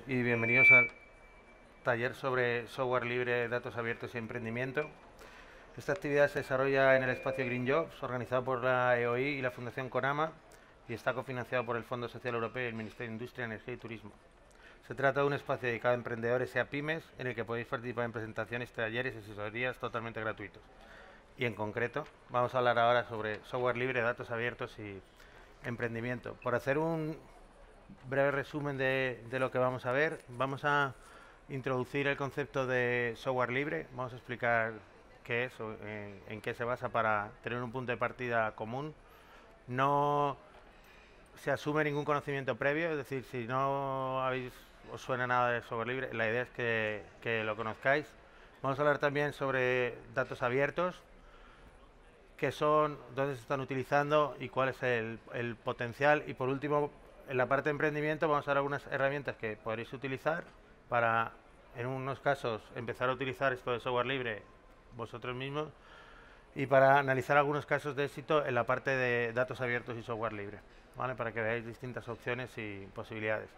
y bienvenidos al taller sobre software libre, datos abiertos y emprendimiento. Esta actividad se desarrolla en el espacio Green Jobs, organizado por la EOI y la Fundación Conama, y está cofinanciado por el Fondo Social Europeo y el Ministerio de Industria, Energía y Turismo. Se trata de un espacio dedicado a emprendedores y a pymes, en el que podéis participar en presentaciones, talleres y asesorías totalmente gratuitos. Y en concreto, vamos a hablar ahora sobre software libre, datos abiertos y emprendimiento. Por hacer un breve resumen de lo que vamos a ver, vamos a introducir el concepto de software libre, vamos a explicar qué es o en qué se basa para tener un punto de partida común. No se asume ningún conocimiento previo, es decir, si no os suena nada de software libre, la idea es que lo conozcáis. Vamos a hablar también sobre datos abiertos, qué son, dónde se están utilizando y cuál es el potencial. Y por último, en la parte de emprendimiento vamos a ver algunas herramientas que podréis utilizar para, en unos casos, empezar a utilizar esto de software libre vosotros mismos, y para analizar algunos casos de éxito en la parte de datos abiertos y software libre, ¿vale? Para que veáis distintas opciones y posibilidades.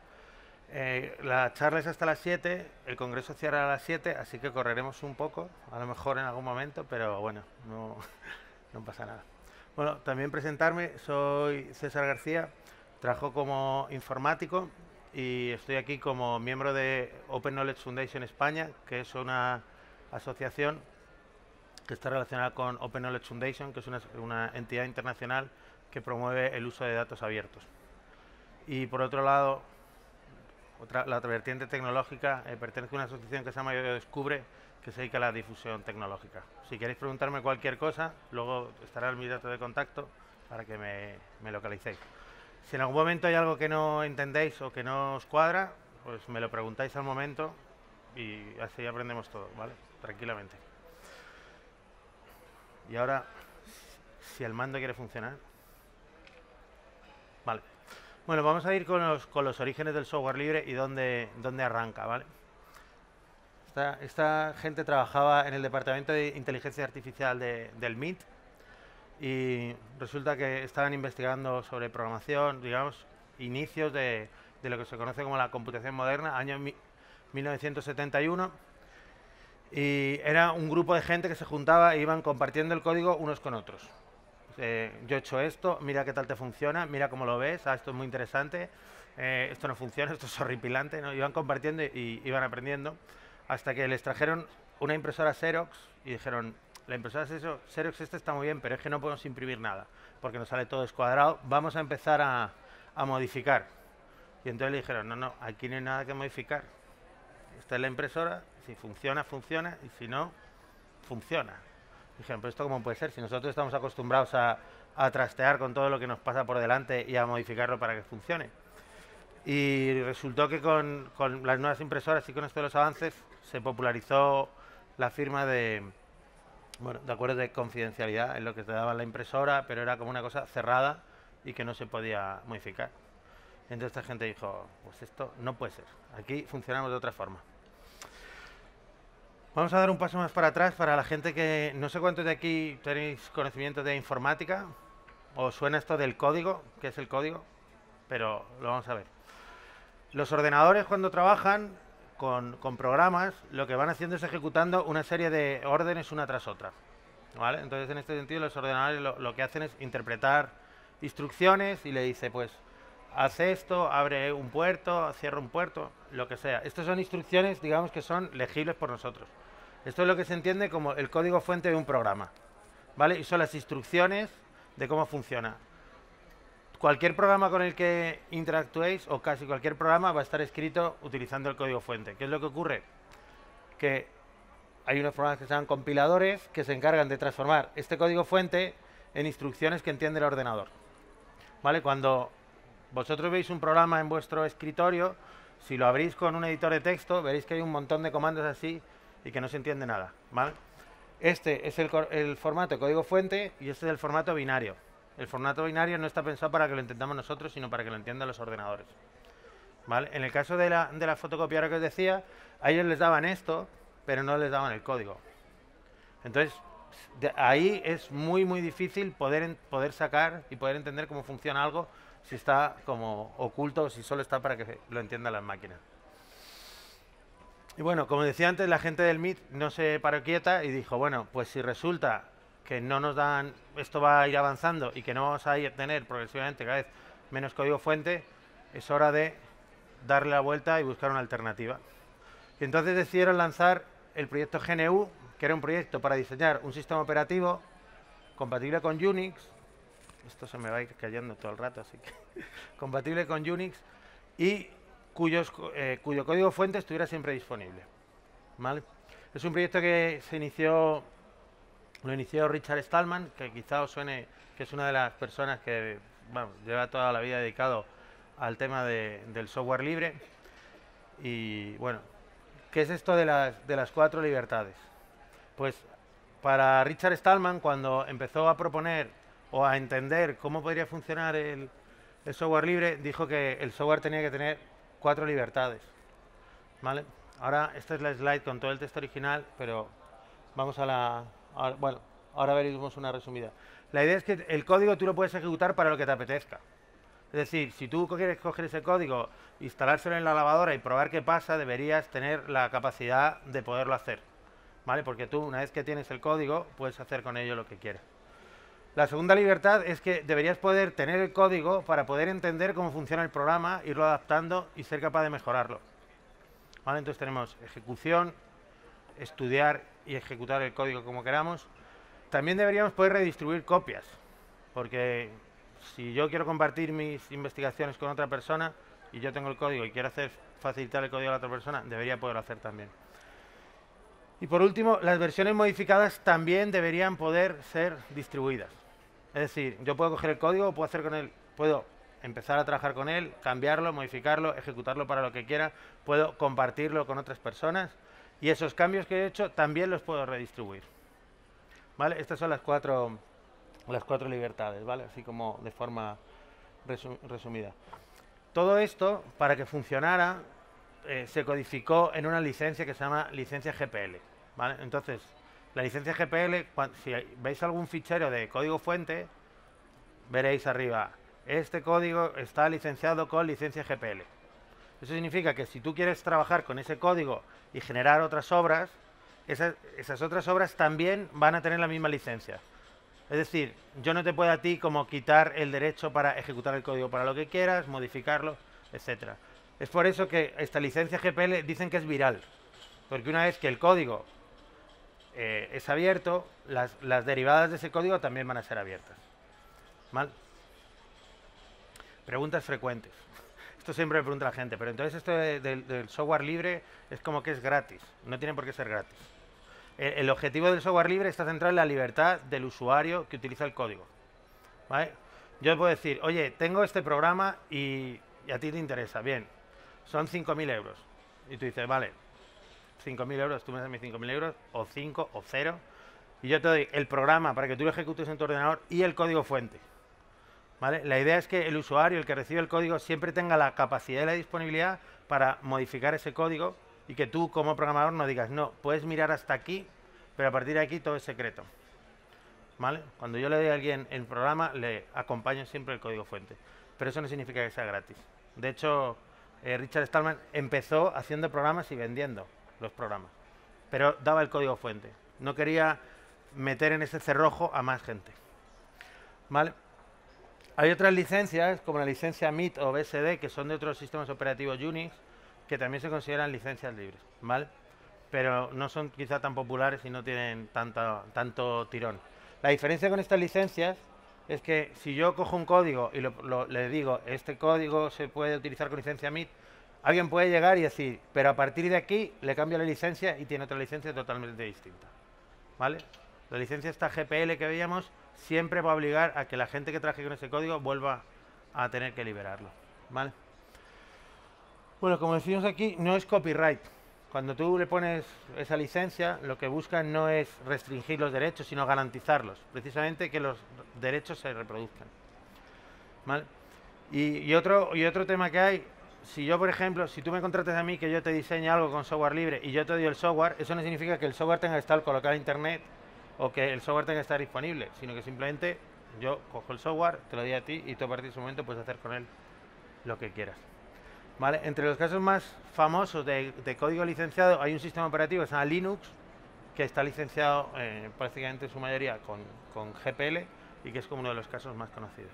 La charla es hasta las 7, el congreso cierra a las 7, así que correremos un poco, a lo mejor en algún momento, pero bueno, no pasa nada. Bueno, también presentarme, soy César García, trabajo como informático y estoy aquí como miembro de Open Knowledge Foundation España, que es una asociación que está relacionada con Open Knowledge Foundation, que es una entidad internacional que promueve el uso de datos abiertos. Y por otro lado, la otra vertiente tecnológica, pertenece a una asociación que se llama Yo Descubre, que se dedica a la difusión tecnológica. Si queréis preguntarme cualquier cosa, luego estará mi dato de contacto para que me localicéis. Si en algún momento hay algo que no entendéis o que no os cuadra, pues me lo preguntáis al momento y así aprendemos todo, ¿vale? Tranquilamente. Y ahora, si el mando quiere funcionar. Vale. Bueno, vamos a ir con los orígenes del software libre y dónde arranca, ¿vale? Esta gente trabajaba en el departamento de inteligencia artificial del MIT y resulta que estaban investigando sobre programación, digamos, inicios de lo que se conoce como la computación moderna, año 1971, y era un grupo de gente que se juntaba e iban compartiendo el código unos con otros. Yo he hecho esto, mira qué tal te funciona, mira cómo lo ves, esto es muy interesante, esto no funciona, esto es horripilante, ¿no? Iban compartiendo y iban aprendiendo, hasta que les trajeron una impresora Xerox y dijeron, la impresora Xerox esta está muy bien, pero es que no podemos imprimir nada, porque nos sale todo descuadrado, vamos a empezar a modificar. Y entonces le dijeron, no, aquí no hay nada que modificar, esta es la impresora, si funciona, funciona, y si no, funciona. Dijeron, pero esto cómo puede ser, si nosotros estamos acostumbrados a trastear con todo lo que nos pasa por delante y a modificarlo para que funcione. Y resultó que con las nuevas impresoras y con esto de los avances se popularizó la firma de acuerdos de confidencialidad en lo que te daba la impresora, pero era como una cosa cerrada y que no se podía modificar. Entonces esta gente dijo, pues esto no puede ser, aquí funcionamos de otra forma. Vamos a dar un paso más para atrás para la gente que... No sé cuántos de aquí tenéis conocimiento de informática. ¿Os suena esto del código? ¿Qué es el código? Pero lo vamos a ver. Los ordenadores, cuando trabajan con programas, lo que van haciendo es ejecutando una serie de órdenes una tras otra, ¿vale? Entonces, en este sentido, los ordenadores lo que hacen es interpretar instrucciones y le dice, pues, haz esto, abre un puerto, cierra un puerto, lo que sea. Estas son instrucciones, digamos, que son legibles por nosotros. Esto es lo que se entiende como el código fuente de un programa, ¿vale? Y son las instrucciones de cómo funciona. Cualquier programa con el que interactuéis, o casi cualquier programa, va a estar escrito utilizando el código fuente. ¿Qué es lo que ocurre? Que hay unos programas que se llaman compiladores que se encargan de transformar este código fuente en instrucciones que entiende el ordenador, ¿vale? Cuando vosotros veis un programa en vuestro escritorio, si lo abrís con un editor de texto, veréis que hay un montón de comandos así y que no se entiende nada, ¿vale? Este es el formato de código fuente y este es el formato binario. El formato binario no está pensado para que lo entendamos nosotros, sino para que lo entiendan los ordenadores, ¿vale? En el caso de la fotocopiadora que os decía, a ellos les daban esto, pero no les daban el código. Entonces, ahí es muy difícil poder sacar y poder entender cómo funciona algo si está como oculto o si solo está para que lo entiendan las máquinas. Y bueno, como decía antes, la gente del MIT no se paró quieta y dijo, bueno, pues si resulta que no nos dan, esto va a ir avanzando y que no vamos a tener progresivamente cada vez menos código fuente, es hora de darle la vuelta y buscar una alternativa. Y entonces decidieron lanzar el proyecto GNU, que era un proyecto para diseñar un sistema operativo compatible con Unix. Esto se me va a ir cayendo todo el rato, así que compatible con Unix y cuyo código fuente estuviera siempre disponible. ¿Vale? Es un proyecto que lo inició Richard Stallman, que quizá os suene, que es una de las personas que lleva toda la vida dedicado al tema del software libre. Y bueno, ¿qué es esto de las 4 libertades? Pues para Richard Stallman, cuando empezó a proponer o a entender cómo podría funcionar el software libre, dijo que el software tenía que tener 4 libertades. ¿Vale? Ahora, esta es la slide con todo el texto original, pero vamos bueno, ahora veremos una resumida. La idea es que el código tú lo puedes ejecutar para lo que te apetezca. Es decir, si tú quieres coger ese código, instalárselo en la lavadora y probar qué pasa, deberías tener la capacidad de poderlo hacer. ¿Vale? Porque tú, una vez que tienes el código, puedes hacer con ello lo que quieras. La segunda libertad es que deberías poder tener el código para poder entender cómo funciona el programa, irlo adaptando y ser capaz de mejorarlo. ¿Vale? Entonces tenemos ejecución, estudiar y ejecutar el código como queramos. También deberíamos poder redistribuir copias, porque si yo quiero compartir mis investigaciones con otra persona y yo tengo el código y quiero facilitar el código a la otra persona, debería poderlo hacer también. Y por último, las versiones modificadas también deberían poder ser distribuidas. Es decir, yo puedo coger el código, puedo empezar a trabajar con él, cambiarlo, modificarlo, ejecutarlo para lo que quiera, puedo compartirlo con otras personas y esos cambios que he hecho también los puedo redistribuir. ¿Vale? Estas son las cuatro libertades, ¿vale? Así como de forma resumida. Todo esto, para que funcionara, se codificó en una licencia que se llama licencia GPL. ¿Vale? Entonces, la licencia GPL, si veis algún fichero de código fuente, veréis arriba, este código está licenciado con licencia GPL. Eso significa que si tú quieres trabajar con ese código y generar otras obras, esas otras obras también van a tener la misma licencia. Es decir, yo no te puedo a ti como quitar el derecho para ejecutar el código para lo que quieras, modificarlo, etcétera. Es por eso que esta licencia GPL dicen que es viral, porque una vez que el código es abierto, las derivadas de ese código también van a ser abiertas. ¿Mal? Preguntas frecuentes. Esto siempre me pregunta la gente, pero entonces esto del software libre es como que es gratis. No tiene por qué ser gratis. El objetivo del software libre está centrado en la libertad del usuario que utiliza el código. ¿Vale? Yo puedo decir, oye, tengo este programa y a ti te interesa. Bien, son 5.000 euros. Y tú dices, vale, 5.000 euros, tú me das mis 5.000 euros, o 5, o 0, y yo te doy el programa para que tú lo ejecutes en tu ordenador y el código fuente. ¿Vale? La idea es que el usuario, el que recibe el código, siempre tenga la capacidad y la disponibilidad para modificar ese código y que tú como programador no digas, no, puedes mirar hasta aquí, pero a partir de aquí todo es secreto. ¿Vale? Cuando yo le doy a alguien el programa, le acompaño siempre el código fuente. Pero eso no significa que sea gratis. De hecho, Richard Stallman empezó haciendo programas y vendiendo los programas, pero daba el código fuente. No quería meter en ese cerrojo a más gente. ¿Vale? Hay otras licencias, como la licencia MIT o BSD, que son de otros sistemas operativos Unix, que también se consideran licencias libres, ¿vale? Pero no son quizá tan populares y no tienen tanto tirón. La diferencia con estas licencias es que si yo cojo un código y le digo, este código se puede utilizar con licencia MIT, alguien puede llegar y decir, pero a partir de aquí le cambio la licencia y tiene otra licencia totalmente distinta. ¿Vale? La licencia esta GPL que veíamos siempre va a obligar a que la gente que trabaje con ese código vuelva a tener que liberarlo. ¿Vale? Bueno, como decimos aquí, no es copyright. Cuando tú le pones esa licencia, lo que buscan no es restringir los derechos, sino garantizarlos. Precisamente que los derechos se reproduzcan. ¿Vale? Y otro tema que hay, si yo, por ejemplo, si tú me contratas a mí que yo te diseñe algo con software libre y yo te doy el software, eso no significa que el software tenga que estar colocado en internet o que el software tenga que estar disponible, sino que simplemente yo cojo el software, te lo doy a ti y tú a partir de ese momento puedes hacer con él lo que quieras. ¿Vale? Entre los casos más famosos de código licenciado hay un sistema operativo que se llama Linux, que está licenciado prácticamente en su mayoría con GPL y que es como uno de los casos más conocidos.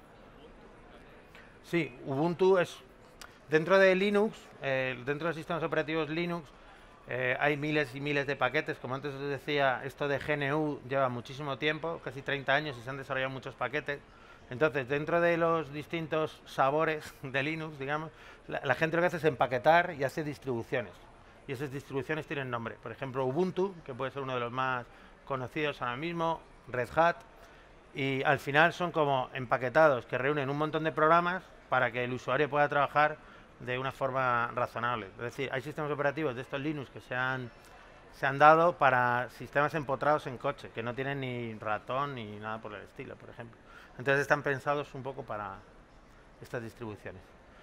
Sí, Ubuntu es dentro de Linux, dentro de los sistemas operativos Linux, hay miles y miles de paquetes. Como antes os decía, esto de GNU lleva muchísimo tiempo, casi 30 años, y se han desarrollado muchos paquetes. Entonces, dentro de los distintos sabores de Linux, digamos, la gente lo que hace es empaquetar y hace distribuciones. Y esas distribuciones tienen nombre. Por ejemplo, Ubuntu, que puede ser uno de los más conocidos ahora mismo, Red Hat, y al final son como empaquetados que reúnen un montón de programas para que el usuario pueda trabajar de una forma razonable. Es decir, hay sistemas operativos de estos Linux que se han dado para sistemas empotrados en coche, que no tienen ni ratón ni nada por el estilo, por ejemplo. Entonces están pensados un poco para estas distribuciones.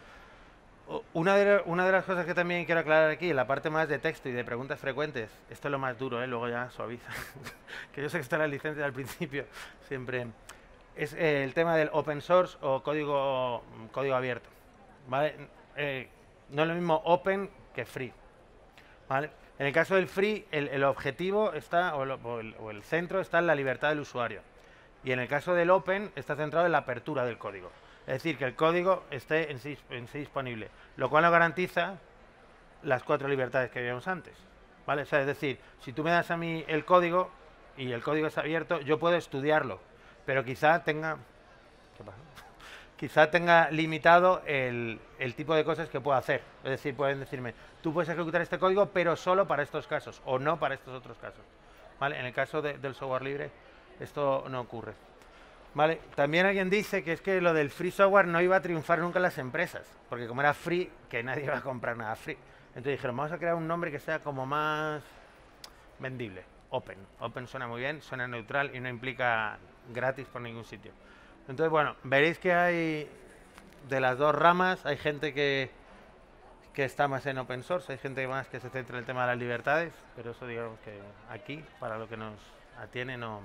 Una de las cosas que también quiero aclarar aquí, en la parte más de texto y de preguntas frecuentes, esto es lo más duro, luego ya suaviza, que yo sé que está en la licencia al principio, siempre, es el tema del open source o código abierto. ¿Vale? No es lo mismo open que free. ¿Vale? En el caso del free, el objetivo está, o el centro está en la libertad del usuario. Y en el caso del open, está centrado en la apertura del código. Es decir, que el código esté en sí disponible, lo cual no garantiza las 4 libertades que vimos antes. ¿Vale? O sea, es decir, si tú me das a mí el código y el código es abierto, yo puedo estudiarlo, pero quizá tenga... ¿Qué pasa? Quizá tenga limitado el tipo de cosas que puedo hacer. Es decir, pueden decirme, tú puedes ejecutar este código, pero solo para estos casos, o no para estos otros casos. ¿Vale? En el caso del software libre, esto no ocurre. ¿Vale? También alguien dice que es que lo del free software no iba a triunfar nunca en las empresas, porque como era free, que nadie iba a comprar nada free. Entonces dijeron, vamos a crear un nombre que sea como más vendible. Open. Open suena muy bien, suena neutral y no implica gratis por ningún sitio. Entonces, bueno, veréis que hay de las dos ramas, hay gente que está más en open source, hay gente más que se centra en el tema de las libertades, pero eso digamos que aquí, para lo que nos atiene, no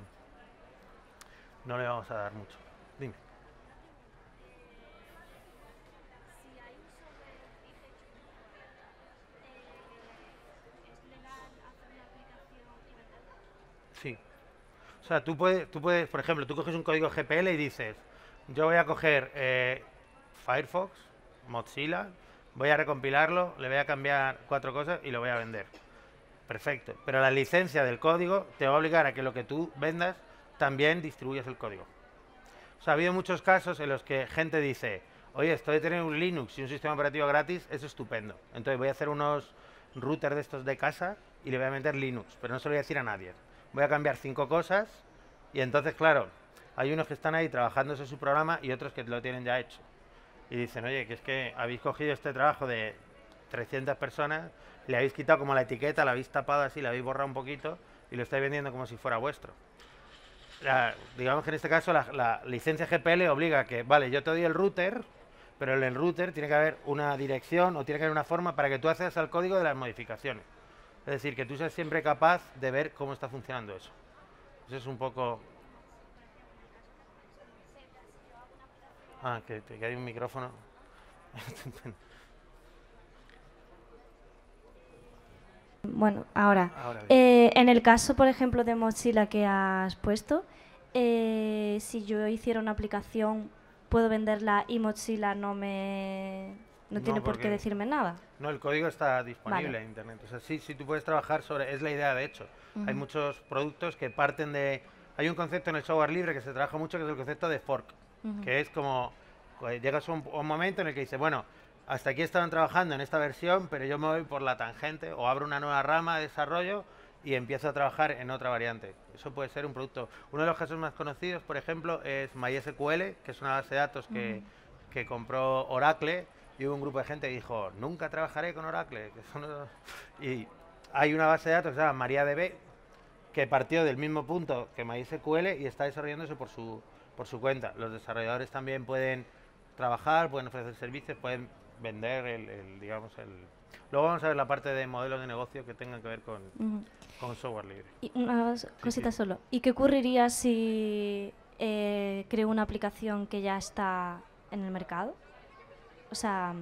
le vamos a dar mucho. Dime. Sí. O sea, tú puedes, por ejemplo, tú coges un código GPL y dices, yo voy a coger Firefox, Mozilla, voy a recompilarlo, le voy a cambiar 4 cosas y lo voy a vender. Perfecto. Pero la licencia del código te va a obligar a que lo que tú vendas también distribuyas el código. O sea, ha habido muchos casos en los que gente dice, oye, esto de tener un Linux y un sistema operativo gratis es estupendo. Entonces voy a hacer unos routers de estos de casa y le voy a meter Linux, pero no se lo voy a decir a nadie. Voy a cambiar 5 cosas y entonces, claro, hay unos que están ahí trabajándose su programa y otros que lo tienen ya hecho. Y dicen, oye, que es que habéis cogido este trabajo de 300 personas, le habéis quitado como la etiqueta, la habéis tapado así, la habéis borrado un poquito y lo estáis vendiendo como si fuera vuestro. Digamos que en este caso la licencia GPL obliga a que, vale, yo te doy el router, pero en el router tiene que haber una dirección o tiene que haber una forma para que tú accedas al código de las modificaciones. Es decir, que tú seas siempre capaz de ver cómo está funcionando eso. Eso es un poco... Ah, que hay un micrófono. Bueno, ahora, Ahora bien. en el caso, por ejemplo, de Mozilla que has puesto, si yo hiciera una aplicación, puedo venderla y Mozilla no tiene No, por qué porque decirme nada. no, el código está disponible Vale. en internet. O sea, sí, sí, tú puedes trabajar sobre... Es la idea, de hecho. Hay Ujú. muchos productos que parten de... Hay un concepto en el software libre que se trabaja mucho, que es el concepto de fork, Ujú. que es como... llegas a un momento en el que dices, bueno, hasta aquí estaban trabajando en esta versión, pero yo me voy por la tangente o abro una nueva rama de desarrollo y empiezo a trabajar en otra variante. Eso puede ser un producto. Uno de los casos más conocidos, por ejemplo, es MySQL, que es una base de datos Ujú. que compró Oracle, y hubo un grupo de gente que dijo, nunca trabajaré con Oracle. Que eso no... Y hay una base de datos que se llama MariaDB, que partió del mismo punto que MySQL y está desarrollándose por su cuenta. Los desarrolladores también pueden trabajar, pueden ofrecer servicios, pueden vender digamos, el... Luego vamos a ver la parte de modelos de negocio que tengan que ver Ujú. con software libre. Y una Sí, sí. cosita solo. ¿Y qué ocurriría si creo una aplicación que ya está en el mercado? O sea,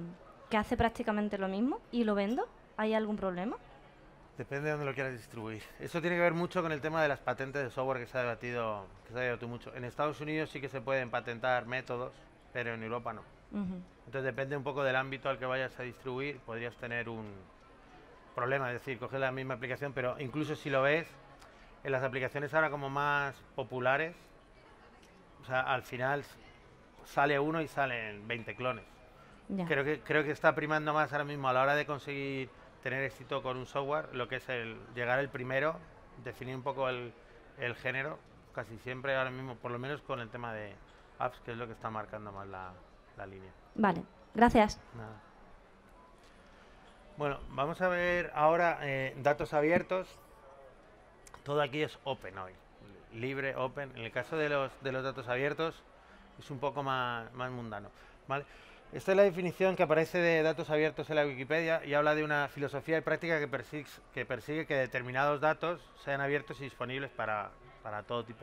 que hace prácticamente lo mismo y lo vendo? ¿Hay algún problema? Depende de dónde lo quieras distribuir. Eso tiene que ver mucho con el tema de las patentes de software que se ha debatido mucho. En Estados Unidos sí que se pueden patentar métodos, pero en Europa no. Ujú. Entonces depende un poco del ámbito al que vayas a distribuir, podrías tener un problema, es decir, coges la misma aplicación, pero incluso si lo ves, en las aplicaciones ahora como más populares, o sea, al final sale uno y salen 20 clones. Ya. Creo que está primando más ahora mismo a la hora de conseguir tener éxito con un software, lo que es el llegar el primero, definir un poco el género, casi siempre ahora mismo, por lo menos con el tema de apps, que es lo que está marcando más la línea. Vale, gracias. Nada. Bueno, vamos a ver ahora datos abiertos. Todo aquí es open hoy, libre, open. En el caso de los datos abiertos es un poco más mundano, ¿vale? Esta es la definición que aparece de datos abiertos en la Wikipedia y habla de una filosofía y práctica que persigue que determinados datos sean abiertos y disponibles para todo tipo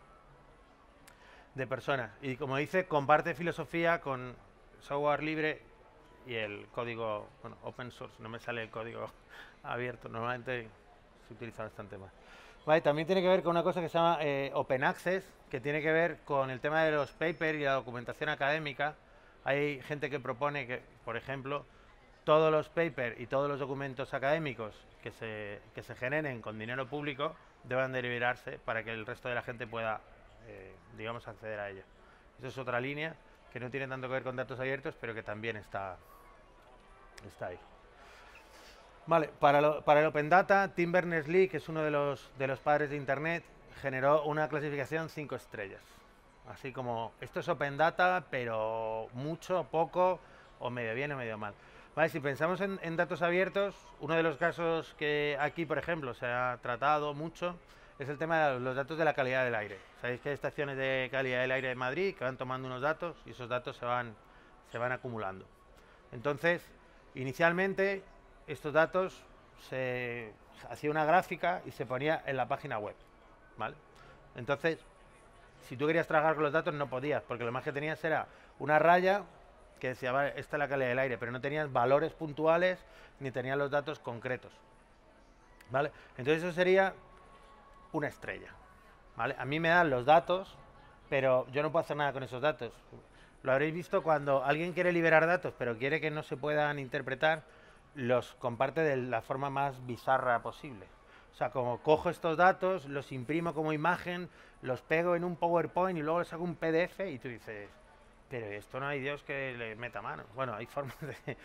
de personas. Y como dice, comparte filosofía con software libre y el código, bueno, open source. No me sale el código abierto, normalmente se utiliza bastante más. Vale, también tiene que ver con una cosa que se llama Open Access, que tiene que ver con el tema de los papers y la documentación académica. Hay gente que propone que, por ejemplo, todos los papers y todos los documentos académicos que se generen con dinero público deban de liberarse para que el resto de la gente pueda, digamos, acceder a ellos. Eso es otra línea que no tiene tanto que ver con datos abiertos, pero que también está ahí. Vale, para el Open Data, Tim Berners-Lee, que es uno de los padres de Internet, generó una clasificación 5 estrellas. Así como, esto es Open Data, pero mucho, poco, o medio bien o medio mal. Vale, si pensamos en datos abiertos, uno de los casos que aquí, por ejemplo, se ha tratado mucho es el tema de los datos de la calidad del aire. Sabéis que hay estaciones de calidad del aire de Madrid que van tomando unos datos y esos datos se van acumulando. Entonces, inicialmente, estos datos se hacía una gráfica y se ponía en la página web, ¿vale? Entonces, si tú querías trabajar con los datos no podías, porque lo más que tenías era una raya que decía, vale, esta es la calidad del aire, pero no tenías valores puntuales ni tenías los datos concretos, ¿vale? Entonces eso sería una estrella, ¿vale? A mí me dan los datos, pero yo no puedo hacer nada con esos datos. Lo habréis visto cuando alguien quiere liberar datos, pero quiere que no se puedan interpretar, los comparte de la forma más bizarra posible. O sea, como cojo estos datos, los imprimo como imagen, los pego en un PowerPoint y luego les hago un PDF y tú dices, pero esto no hay Dios que le meta mano. Bueno, hay formas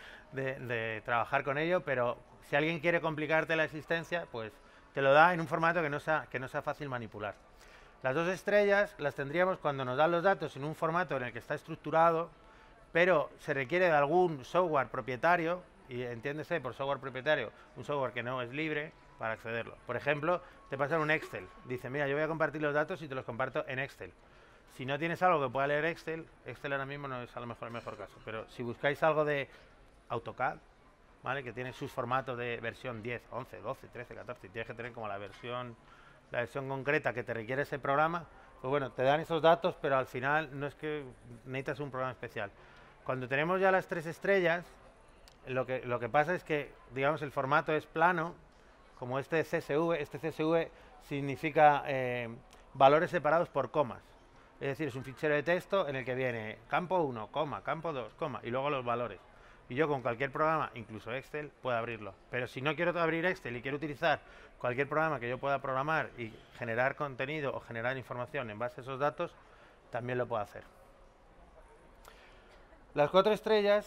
de trabajar con ello, pero si alguien quiere complicarte la existencia, pues te lo da en un formato que no sea fácil manipular. Las 2 estrellas las tendríamos cuando nos dan los datos en un formato en el que está estructurado, pero se requiere de algún software propietario, y entiéndese por software propietario, un software que no es libre para accederlo. Por ejemplo, te pasan un Excel. Dice, mira, yo voy a compartir los datos y te los comparto en Excel. Si no tienes algo que pueda leer Excel ahora mismo no es a lo mejor el mejor caso. Pero si buscáis algo de AutoCAD, ¿vale? Que tiene sus formatos de versión 10, 11, 12, 13, 14, y tienes que tener como la versión concreta que te requiere ese programa, pues bueno, te dan esos datos, pero al final no es que necesitas un programa especial. Cuando tenemos ya las 3 estrellas, lo que pasa es que, digamos, el formato es plano, como este CSV significa valores separados por comas. Es decir, es un fichero de texto en el que viene campo 1, coma, campo 2, coma, y luego los valores. Y yo con cualquier programa, incluso Excel, puedo abrirlo. Pero si no quiero abrir Excel y quiero utilizar cualquier programa que yo pueda programar y generar contenido o generar información en base a esos datos, también lo puedo hacer. Las 4 estrellas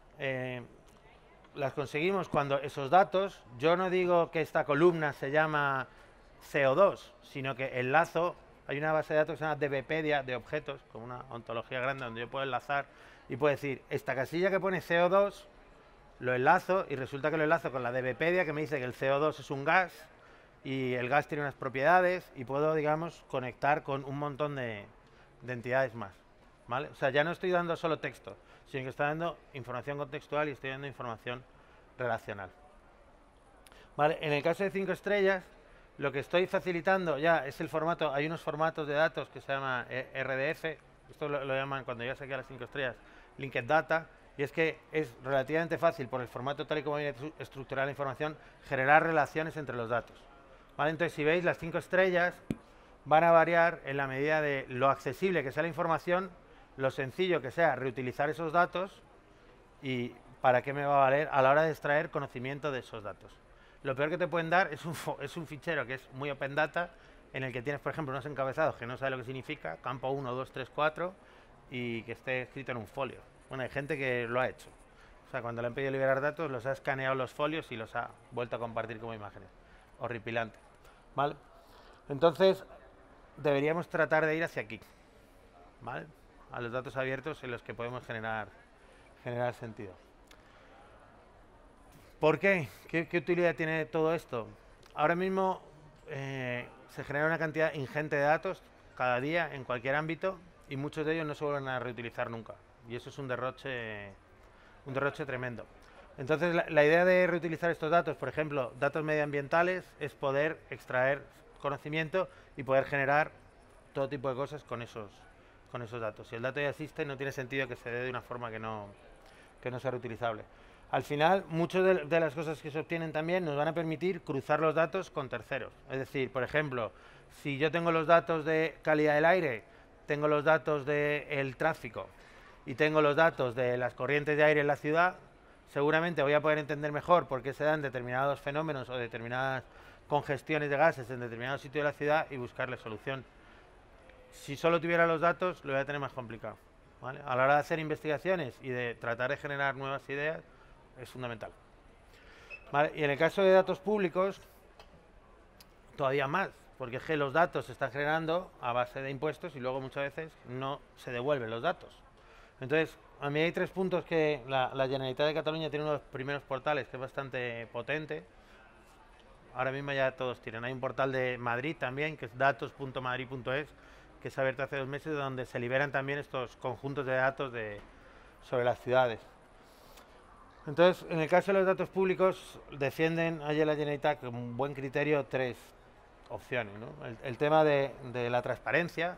las conseguimos cuando esos datos, yo no digo que esta columna se llama CO2, sino que enlazo, hay una base de datos que se llama DBpedia de objetos, con una ontología grande donde yo puedo enlazar y puedo decir, esta casilla que pone CO2, lo enlazo y resulta que lo enlazo con la DBpedia que me dice que el CO2 es un gas y el gas tiene unas propiedades y puedo, digamos, conectar con un montón de entidades más, ¿vale? O sea, ya no estoy dando solo texto, sino que estoy dando información contextual y estoy dando información relacional. ¿Vale? En el caso de 5 estrellas, lo que estoy facilitando ya es el formato, hay unos formatos de datos que se llama RDF, esto lo llaman cuando ya saqué a las 5 estrellas, Linked Data, Y es que es relativamente fácil, por el formato tal y como viene estructurada la información, generar relaciones entre los datos. ¿Vale? Entonces, si veis, las 5 estrellas van a variar en la medida de lo accesible que sea la información, lo sencillo que sea reutilizar esos datos y para qué me va a valer a la hora de extraer conocimiento de esos datos. Lo peor que te pueden dar es un fichero que es muy open data, en el que tienes, por ejemplo, unos encabezados que no sabes lo que significa, campo 1, 2, 3, 4, y que esté escrito en un folio. Bueno, hay gente que lo ha hecho. O sea, cuando le han pedido liberar datos, los ha escaneado los folios y los ha vuelto a compartir como imágenes. Horripilante. ¿Vale? Entonces, deberíamos tratar de ir hacia aquí. ¿Vale? A los datos abiertos en los que podemos generar sentido. ¿Por qué? ¿Qué utilidad tiene todo esto? Ahora mismo se genera una cantidad ingente de datos cada día en cualquier ámbito y muchos de ellos no se vuelven a reutilizar nunca. Y eso es un derroche tremendo. Entonces, la idea de reutilizar estos datos, por ejemplo, datos medioambientales, es poder extraer conocimiento y poder generar todo tipo de cosas con esos datos. Si el dato ya existe, no tiene sentido que se dé de una forma que no sea reutilizable. Al final, muchas de las cosas que se obtienen también nos van a permitir cruzar los datos con terceros. Es decir, por ejemplo, si yo tengo los datos de calidad del aire, tengo los datos del tráfico y tengo los datos de las corrientes de aire en la ciudad, seguramente voy a poder entender mejor por qué se dan determinados fenómenos o determinadas congestiones de gases en determinado sitio de la ciudad y buscarle solución. Si solo tuviera los datos, lo voy a tener más complicado. ¿Vale? A la hora de hacer investigaciones y de tratar de generar nuevas ideas, es fundamental. ¿Vale? Y en el caso de datos públicos, todavía más, porque es que los datos se están generando a base de impuestos y luego muchas veces no se devuelven los datos. Entonces, a mí hay 3 puntos que la Generalitat de Cataluña tiene uno de los primeros portales que es bastante potente. Ahora mismo ya todos tienen. Hay un portal de Madrid también, que es datos.madrid.es, que se ha abierto hace 2 meses, donde se liberan también estos conjuntos de datos sobre las ciudades. Entonces, en el caso de los datos públicos, defienden allí la Generalitat con un buen criterio 3 opciones, ¿no? El tema de la transparencia,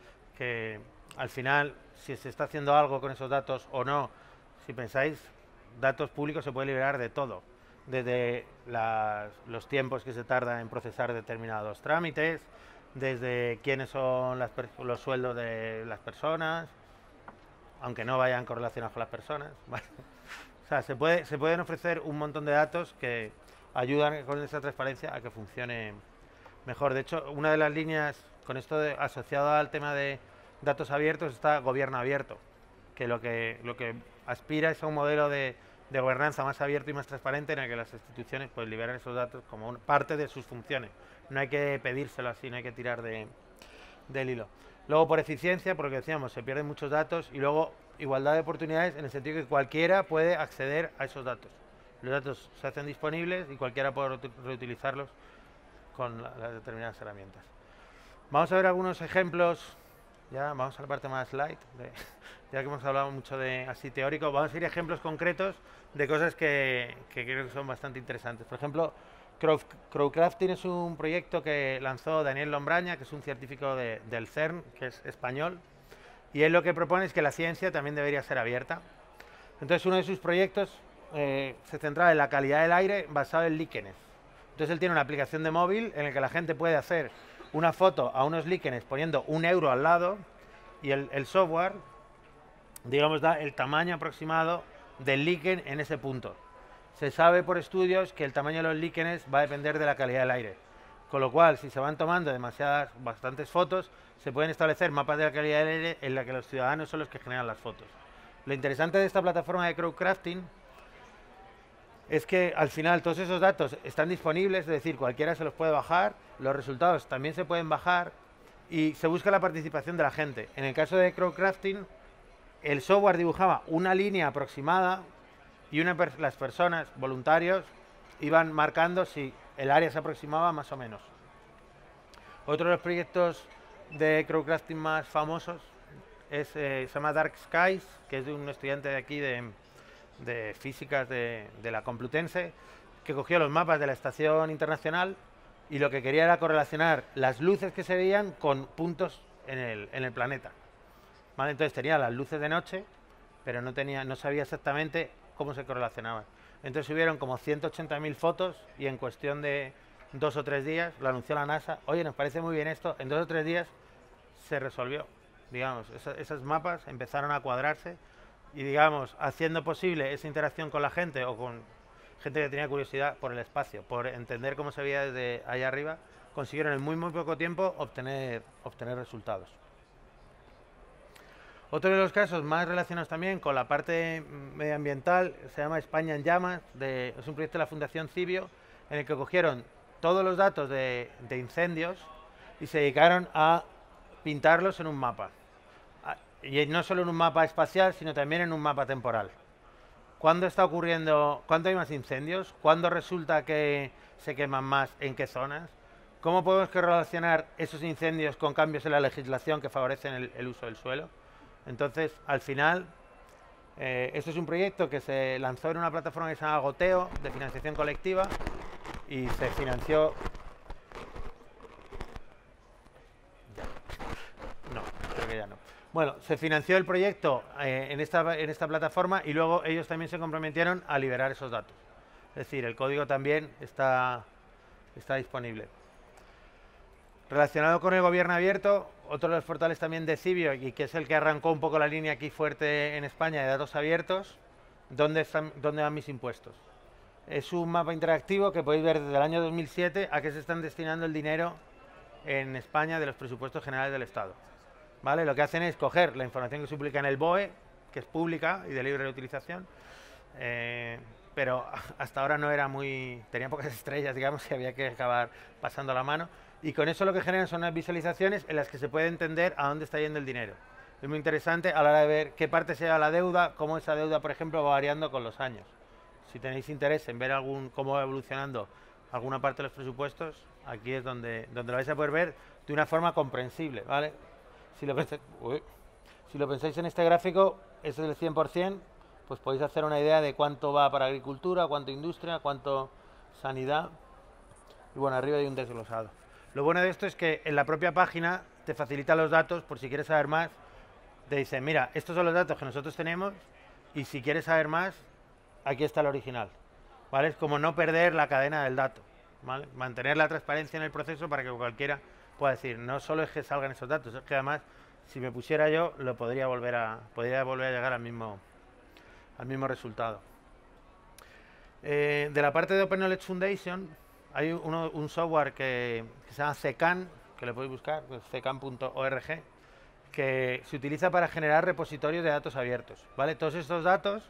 que al final, si se está haciendo algo con esos datos o no, si pensáis, datos públicos se puede liberar de todo, desde los tiempos que se tarda en procesar determinados trámites, desde quiénes son los sueldos de las personas, aunque no vayan correlacionados con las personas. ¿Vale? O sea, se pueden ofrecer un montón de datos que ayudan con esa transparencia a que funcione mejor. De hecho, una de las líneas con esto asociado al tema de datos abiertos está gobierno abierto, que lo que aspira es a un modelo de gobernanza más abierto y más transparente en el que las instituciones pues liberan esos datos como parte de sus funciones. No hay que pedírselo así, no hay que tirar del hilo. Luego, por eficiencia, porque decíamos, se pierden muchos datos, y luego igualdad de oportunidades en el sentido que cualquiera puede acceder a esos datos. Los datos se hacen disponibles y cualquiera puede reutilizarlos con las determinadas herramientas. Vamos a ver algunos ejemplos, ya vamos a la parte más light, ya que hemos hablado mucho de así teórico, vamos a ir a ejemplos concretos de cosas que creo que son bastante interesantes. Por ejemplo, Crowdcrafting es un proyecto que lanzó Daniel Lombraña, que es un científico del CERN, que es español, y él lo que propone es que la ciencia también debería ser abierta. Entonces, uno de sus proyectos se centraba en la calidad del aire basado en líquenes. Entonces, él tiene una aplicación de móvil en la que la gente puede hacer una foto a unos líquenes poniendo 1 euro al lado, y el software, digamos, da el tamaño aproximado del líquen en ese punto. Se sabe por estudios que el tamaño de los líquenes va a depender de la calidad del aire. Con lo cual, si se van tomando bastantes fotos, se pueden establecer mapas de la calidad del aire en la que los ciudadanos son los que generan las fotos. Lo interesante de esta plataforma de Crowdcrafting es que al final todos esos datos están disponibles, es decir, cualquiera se los puede bajar, los resultados también se pueden bajar y se busca la participación de la gente. En el caso de Crowdcrafting, el software dibujaba una línea aproximada y las personas, voluntarios, iban marcando si el área se aproximaba más o menos. Otro de los proyectos de Crowdcrafting más famosos se llama Dark Skies, que es de un estudiante de aquí de físicas de la Complutense, que cogió los mapas de la Estación Internacional y lo que quería era correlacionar las luces que se veían con puntos en el planeta. ¿Vale? Entonces tenía las luces de noche pero no sabía exactamente cómo se correlacionaban. Entonces subieron como 180.000 fotos y en cuestión de 2 o 3 días lo anunció la NASA. Oye, nos parece muy bien esto. En 2 o 3 días se resolvió. Digamos, esos mapas empezaron a cuadrarse y, digamos, haciendo posible esa interacción con la gente o con gente que tenía curiosidad por el espacio, por entender cómo se veía desde allá arriba, consiguieron en muy poco tiempo obtener resultados. Otro de los casos más relacionados también con la parte medioambiental se llama España en Llamas, es un proyecto de la Fundación Cibio, en el que cogieron todos los datos de incendios y se dedicaron a pintarlos en un mapa. Y no solo en un mapa espacial, sino también en un mapa temporal. ¿Cuándo está ocurriendo, cuándo hay más incendios? ¿Cuándo resulta que se queman más? ¿En qué zonas? ¿Cómo podemos relacionar esos incendios con cambios en la legislación que favorecen el uso del suelo? Entonces, al final, esto es un proyecto que se lanzó en una plataforma que se llama Goteo, de financiación colectiva, y se financió... No, creo que ya no. Bueno, se financió el proyecto en esta plataforma y luego ellos también se comprometieron a liberar esos datos. Es decir, el código también está disponible. Relacionado con el gobierno abierto, otro de los portales también de Cibio, y que es el que arrancó un poco la línea aquí fuerte en España de datos abiertos, ¿dónde van mis impuestos? Es un mapa interactivo que podéis ver desde el año 2007 a qué se están destinando el dinero en España de los presupuestos generales del Estado. ¿Vale? Lo que hacen es coger la información que se publica en el BOE, que es pública y de libre utilización, pero hasta ahora no era tenía pocas estrellas, digamos, y había que acabar pasando la mano. Y con eso lo que generan son unas visualizaciones en las que se puede entender a dónde está yendo el dinero. Es muy interesante a la hora de ver qué parte se da la deuda, cómo esa deuda, por ejemplo, va variando con los años. Si tenéis interés en ver cómo va evolucionando alguna parte de los presupuestos, aquí es donde lo vais a poder ver de una forma comprensible, ¿vale? Si lo pensáis en este gráfico, ese es el 100%, pues podéis hacer una idea de cuánto va para agricultura, cuánto industria, cuánto sanidad. Y bueno, arriba hay un desglosado. Lo bueno de esto es que en la propia página te facilita los datos por si quieres saber más. Te dice, mira, estos son los datos que nosotros tenemos y si quieres saber más, aquí está el original. ¿Vale? Es como no perder la cadena del dato, ¿vale? Mantener la transparencia en el proceso para que cualquiera pueda decir, no solo es que salgan esos datos, es que además, si me pusiera yo, podría volver a llegar al mismo resultado. De la parte de Open Knowledge Foundation, hay un software que se llama CECAN, que lo podéis buscar, cecan.org, que se utiliza para generar repositorios de datos abiertos, ¿vale? Todos estos datos,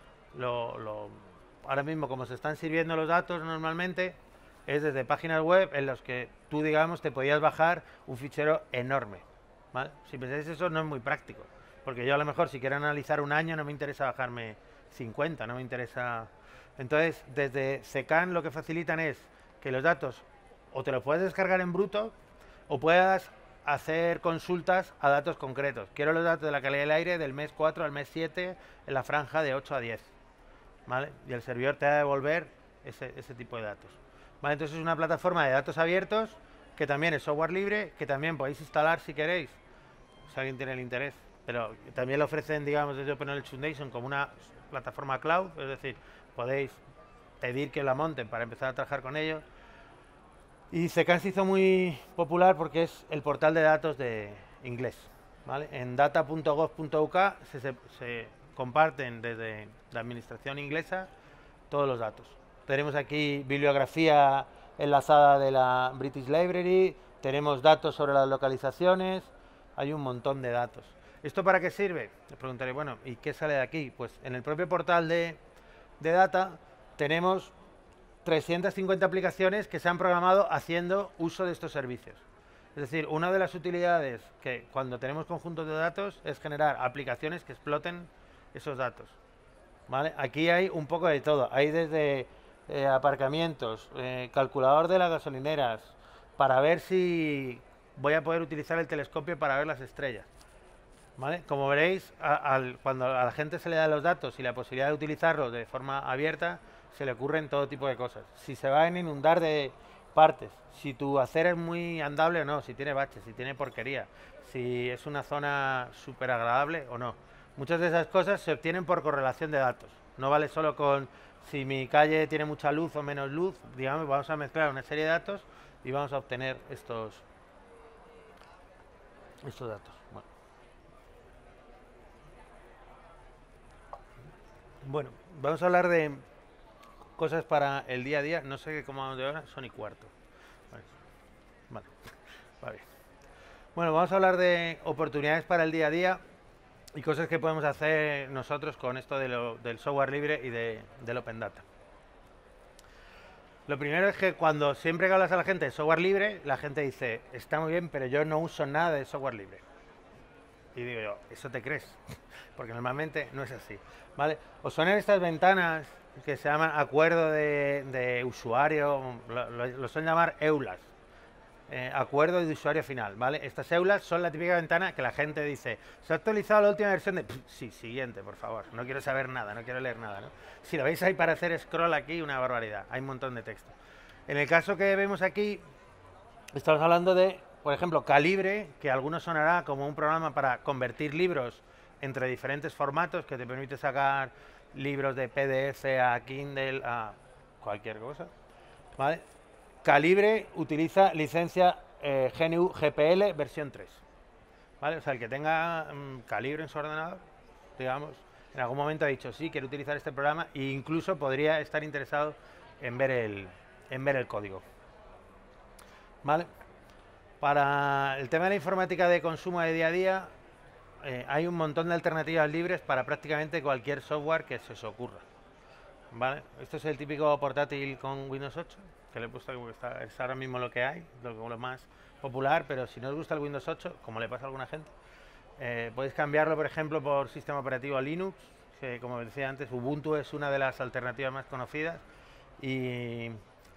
ahora mismo como se están sirviendo los datos normalmente, es desde páginas web en las que tú, digamos, te podías bajar un fichero enorme, ¿vale? Si pensáis eso, no es muy práctico, porque yo a lo mejor si quiero analizar un año no me interesa bajarme 50, no me interesa... Entonces, desde CECAN lo que facilitan es que los datos o te los puedes descargar en bruto o puedas hacer consultas a datos concretos. Quiero los datos de la calidad del aire del mes 4 al mes 7 en la franja de 8 a 10. ¿Vale? Y el servidor te va a devolver ese tipo de datos. ¿Vale? Entonces es una plataforma de datos abiertos que también es software libre, que también podéis instalar si queréis, si alguien tiene el interés. Pero también lo ofrecen, digamos, desde Open Knowledge Foundation como una plataforma cloud, es decir, podéis pedir que la monten para empezar a trabajar con ellos. Y CECAN se hizo muy popular porque es el portal de datos de inglés, ¿vale? En data.gov.uk se comparten desde la administración inglesa todos los datos. Tenemos aquí bibliografía enlazada de la British Library, tenemos datos sobre las localizaciones, hay un montón de datos. ¿Esto para qué sirve? Les preguntaré, bueno, ¿y qué sale de aquí? Pues en el propio portal de data tenemos 350 aplicaciones que se han programado haciendo uso de estos servicios. Es decir, una de las utilidades que cuando tenemos conjuntos de datos es generar aplicaciones que exploten esos datos, ¿vale? Aquí hay un poco de todo. Hay desde aparcamientos, calculador de las gasolineras, para ver si voy a poder utilizar el telescopio para ver las estrellas, ¿vale? Como veréis, cuando a la gente se le dan los datos y la posibilidad de utilizarlos de forma abierta, se le ocurren todo tipo de cosas. Si se van a inundar de partes, si tu acera es muy andable o no, si tiene baches, si tiene porquería, si es una zona súper agradable o no. Muchas de esas cosas se obtienen por correlación de datos. No vale solo con si mi calle tiene mucha luz o menos luz, digamos, vamos a mezclar una serie de datos y vamos a obtener estos datos. Bueno, vamos a hablar de cosas para el día a día. No sé cómo vamos de hora, son y cuarto. Vale, va bien. Bueno, vamos a hablar de oportunidades para el día a día y cosas que podemos hacer nosotros con esto del software libre y del Open Data. Lo primero es que siempre que hablas a la gente de software libre, la gente dice, está muy bien, pero yo no uso nada de software libre. Y digo yo, ¿eso te crees? Porque normalmente no es así, ¿vale? Os suenan estas ventanas que se llaman acuerdo de usuario, lo suelen llamar EULAs, acuerdo de usuario final, ¿vale? Estas EULAs son la típica ventana que la gente dice, ¿se ha actualizado la última versión de...? Sí, siguiente, por favor, no quiero saber nada, no quiero leer nada, ¿no? Si lo veis ahí para hacer scroll aquí, una barbaridad, hay un montón de texto. En el caso que vemos aquí, estamos hablando de, por ejemplo, Calibre, que a algunos sonará como un programa para convertir libros entre diferentes formatos, que te permite sacar libros de PDF a Kindle, a cualquier cosa, ¿vale? Calibre utiliza licencia GNU GPL versión 3, ¿vale? O sea, el que tenga Calibre en su ordenador, digamos, en algún momento ha dicho, sí, quiero utilizar este programa e incluso podría estar interesado en ver el código, ¿vale? Para el tema de la informática de consumo de día a día, hay un montón de alternativas libres para prácticamente cualquier software que se os ocurra, ¿vale? Esto es el típico portátil con Windows 8, que le he puesto que es ahora mismo lo que hay, lo más popular, pero si no os gusta el Windows 8, como le pasa a alguna gente, podéis cambiarlo, por ejemplo, por sistema operativo Linux, que como decía antes, Ubuntu es una de las alternativas más conocidas, y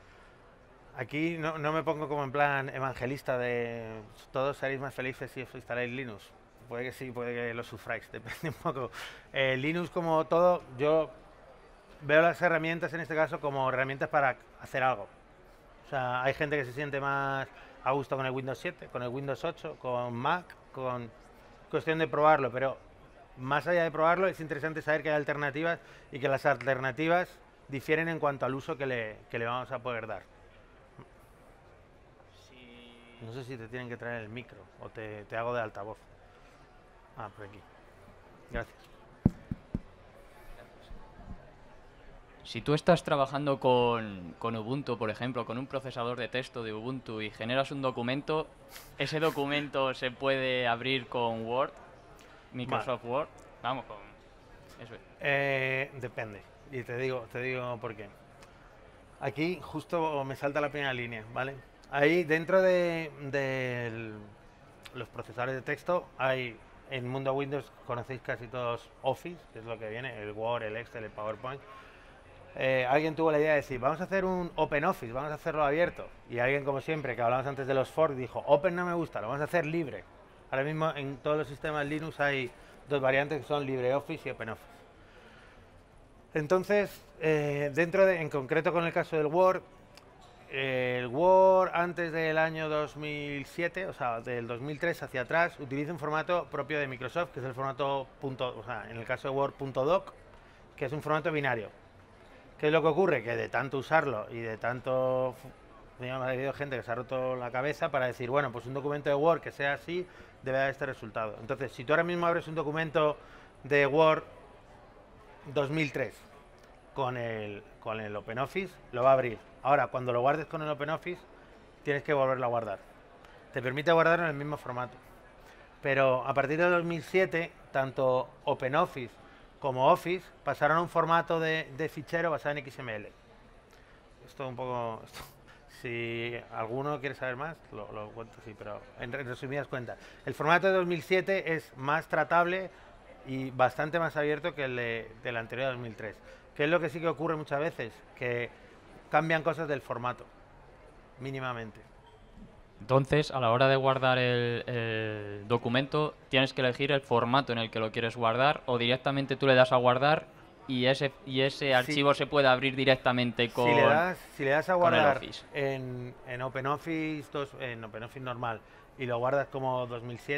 aquí no me pongo como en plan evangelista de todos seréis más felices si os instaláis Linux. Puede que sí, puede que lo sufráis, depende un poco. Linux, como todo, yo veo las herramientas en este caso como herramientas para hacer algo. O sea, hay gente que se siente más a gusto con el Windows 7, con el Windows 8, con Mac, con cuestión de probarlo, pero más allá de probarlo es interesante saber que hay alternativas y que las alternativas difieren en cuanto al uso que le vamos a poder dar. No sé si te tienen que traer el micro o te hago de altavoz. Ah, por aquí. Gracias. Si tú estás trabajando con Ubuntu, por ejemplo, con un procesador de texto de Ubuntu y generas un documento, ¿ese documento se puede abrir con Word? Microsoft Word. Vamos con eso. Depende. Y te digo por qué. Aquí justo me salta la primera línea, ¿vale? Ahí dentro de los procesadores de texto hay, en mundo Windows conocéis casi todos Office, que es lo que viene, el Word, el Excel, el PowerPoint. Alguien tuvo la idea de decir, vamos a hacer un Open Office, vamos a hacerlo abierto. Y alguien, como siempre, que hablamos antes de los forks, dijo, Open no me gusta, lo vamos a hacer libre. Ahora mismo en todos los sistemas Linux hay dos variantes que son LibreOffice y OpenOffice. Entonces, en concreto con el caso del Word, el Word antes del año 2007, o sea, del 2003 hacia atrás, utiliza un formato propio de Microsoft, que es el formato en el caso de Word, .doc, que es un formato binario. ¿Qué es lo que ocurre? Que de tanto usarlo y de tanto, digamos, ha habido gente que se ha roto la cabeza para decir, bueno, pues un documento de Word que sea así debe dar este resultado. Entonces, si tú ahora mismo abres un documento de Word 2003 con el OpenOffice, lo va a abrir. Ahora, cuando lo guardes con el OpenOffice, tienes que volverlo a guardar. Te permite guardarlo en el mismo formato. Pero a partir de 2007, tanto OpenOffice como Office pasaron a un formato de fichero basado en XML. Esto un poco... si alguno quiere saber más, lo cuento así, pero en resumidas cuentas. El formato de 2007 es más tratable y bastante más abierto que el del anterior de 2003. ¿Qué es lo que sí que ocurre muchas veces? Que cambian cosas del formato, mínimamente. Entonces, a la hora de guardar el documento, tienes que elegir el formato en el que lo quieres guardar o directamente tú le das a guardar y ese archivo se puede abrir directamente con si le das a guardar en OpenOffice, en OpenOffice normal y lo guardas como 2007,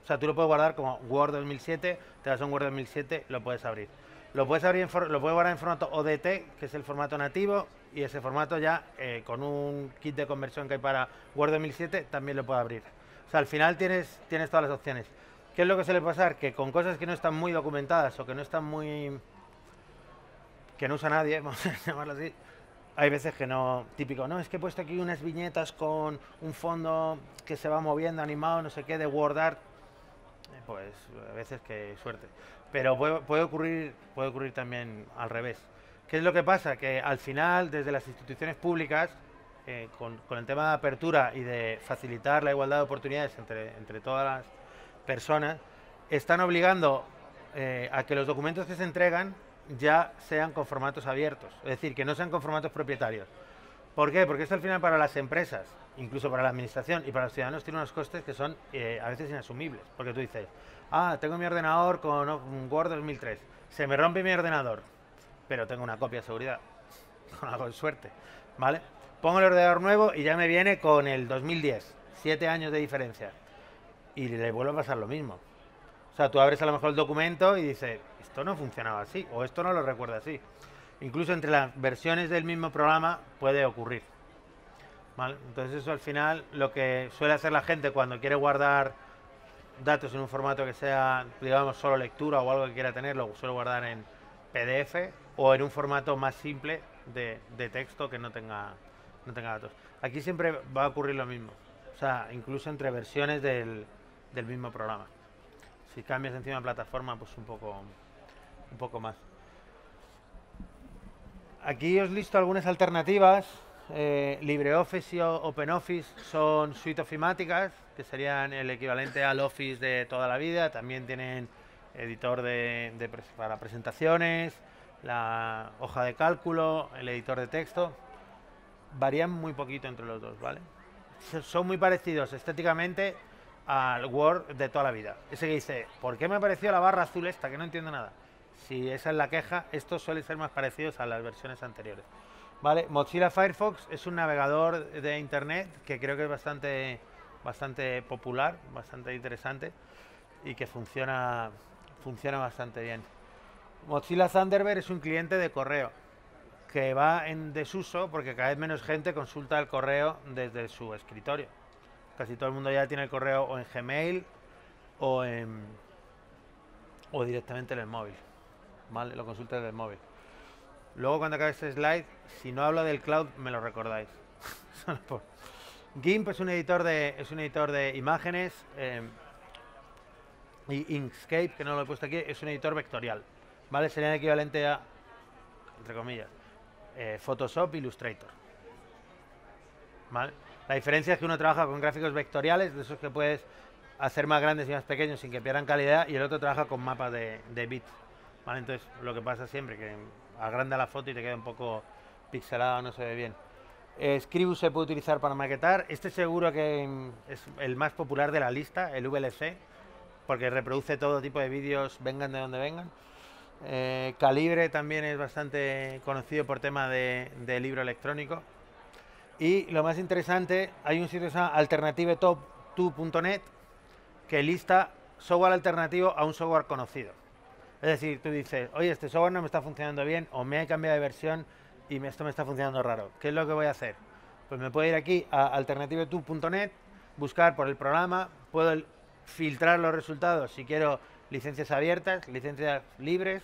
O sea, tú lo puedes guardar como Word 2007, te vas a un Word 2007, lo puedes abrir. Lo puedes guardar en formato ODT, que es el formato nativo, y ese formato ya, con un kit de conversión que hay para Word 2007, también lo puedes abrir. O sea, al final tienes todas las opciones. ¿Qué es lo que suele pasar? Que con cosas que no están muy documentadas o que no están muy... que no usa nadie, vamos a llamarlo así, hay veces que no, típico, no, es que he puesto aquí unas viñetas con un fondo que se va moviendo, animado, no sé qué, de WordArt, pues a veces que suerte. Pero puede ocurrir también al revés. ¿Qué es lo que pasa? Que al final, desde las instituciones públicas, con el tema de apertura y de facilitar la igualdad de oportunidades entre todas las personas, están obligando a que los documentos que se entregan ya sean con formatos abiertos, es decir, que no sean con formatos propietarios. ¿Por qué? Porque esto al final para las empresas, incluso para la administración y para los ciudadanos, tiene unos costes que son a veces inasumibles. Porque tú dices, tengo mi ordenador con un Word 2003, se me rompe mi ordenador, pero tengo una copia de seguridad, con algo de suerte, ¿vale? Pongo el ordenador nuevo y ya me viene con el 2010, 7 años de diferencia, y le vuelve a pasar lo mismo. O sea, tú abres a lo mejor el documento y dices, esto no funcionaba así, o esto no lo recuerda así. Incluso entre las versiones del mismo programa puede ocurrir, ¿vale? Entonces eso al final lo que suele hacer la gente cuando quiere guardar datos en un formato que sea, digamos, solo lectura o algo que quiera tener, lo suele guardar en PDF o en un formato más simple de texto que no tenga datos. Aquí siempre va a ocurrir lo mismo, o sea, incluso entre versiones del mismo programa. Si cambias encima de plataforma, pues un poco más. Aquí os listo algunas alternativas. LibreOffice y OpenOffice son suite ofimáticas, que serían el equivalente al Office de toda la vida. También tienen editor para presentaciones, la hoja de cálculo, el editor de texto. Varían muy poquito entre los dos, ¿vale? Son muy parecidos estéticamente al Word de toda la vida. Ese que dice, ¿por qué me apareció la barra azul esta? Que no entiendo nada. Si esa es la queja, estos suelen ser más parecidos a las versiones anteriores. ¿Vale? Mozilla Firefox es un navegador de internet que creo que es bastante popular, bastante interesante y que funciona bastante bien. Mozilla Thunderbird es un cliente de correo que va en desuso porque cada vez menos gente consulta el correo desde su escritorio. Casi todo el mundo ya tiene el correo o en Gmail o directamente en el móvil, ¿vale? Lo consulta desde el móvil. Luego cuando acabe este slide, si no hablo del cloud, me lo recordáis. GIMP es un editor de imágenes y Inkscape, que no lo he puesto aquí, es un editor vectorial, ¿vale? Sería el equivalente a, entre comillas, Photoshop, Illustrator, ¿vale? La diferencia es que uno trabaja con gráficos vectoriales, de esos que puedes hacer más grandes y más pequeños sin que pierdan calidad, y el otro trabaja con mapas de bits, ¿vale? Entonces, lo que pasa siempre que agranda la foto y te queda un poco pixelado, no se ve bien. Scribus se puede utilizar para maquetar. Este seguro que es el más popular de la lista, el VLC, porque reproduce todo tipo de vídeos, vengan de donde vengan. Calibre también es bastante conocido por tema de libro electrónico. Y lo más interesante, hay un sitio que se llama alternativetop2.net que lista software alternativo a un software conocido. Es decir, tú dices, oye, este software no me está funcionando bien o me he cambiado de versión y esto me está funcionando raro. ¿Qué es lo que voy a hacer? Pues me puedo ir aquí a alternativetop.net, buscar por el programa, puedo filtrar los resultados si quiero licencias abiertas, licencias libres,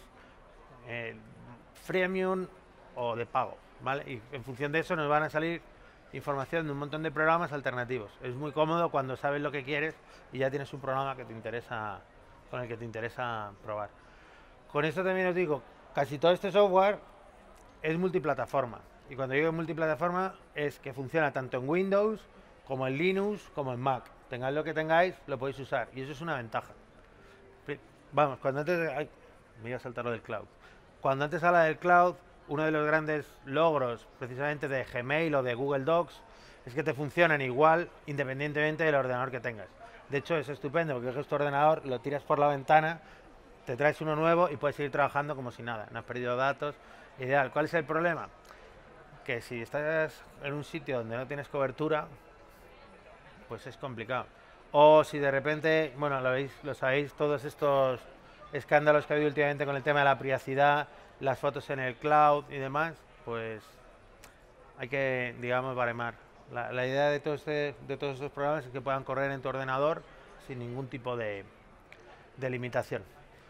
freemium o de pago, ¿vale? Y en función de eso nos van a salir información de un montón de programas alternativos. Es muy cómodo cuando sabes lo que quieres y ya tienes un programa que te interesa, con el que te interesa probar. Con esto también os digo, casi todo este software es multiplataforma. Y cuando digo multiplataforma es que funciona tanto en Windows como en Linux como en Mac. Tengáis lo que tengáis, lo podéis usar. Y eso es una ventaja. Vamos, cuando antes... Ay, me iba a saltar lo del cloud. Cuando antes habla del cloud, uno de los grandes logros precisamente de Gmail o de Google Docs es que te funcionan igual independientemente del ordenador que tengas. De hecho es estupendo porque coges tu ordenador, lo tiras por la ventana, te traes uno nuevo y puedes seguir trabajando como si nada, no has perdido datos, ideal. ¿Cuál es el problema? Que si estás en un sitio donde no tienes cobertura, pues es complicado. O si de repente, bueno, lo sabéis, todos estos escándalos que ha habido últimamente con el tema de la privacidad, las fotos en el cloud y demás, pues hay que, digamos, baremar. La idea de todos estos programas es que puedan correr en tu ordenador sin ningún tipo de limitación.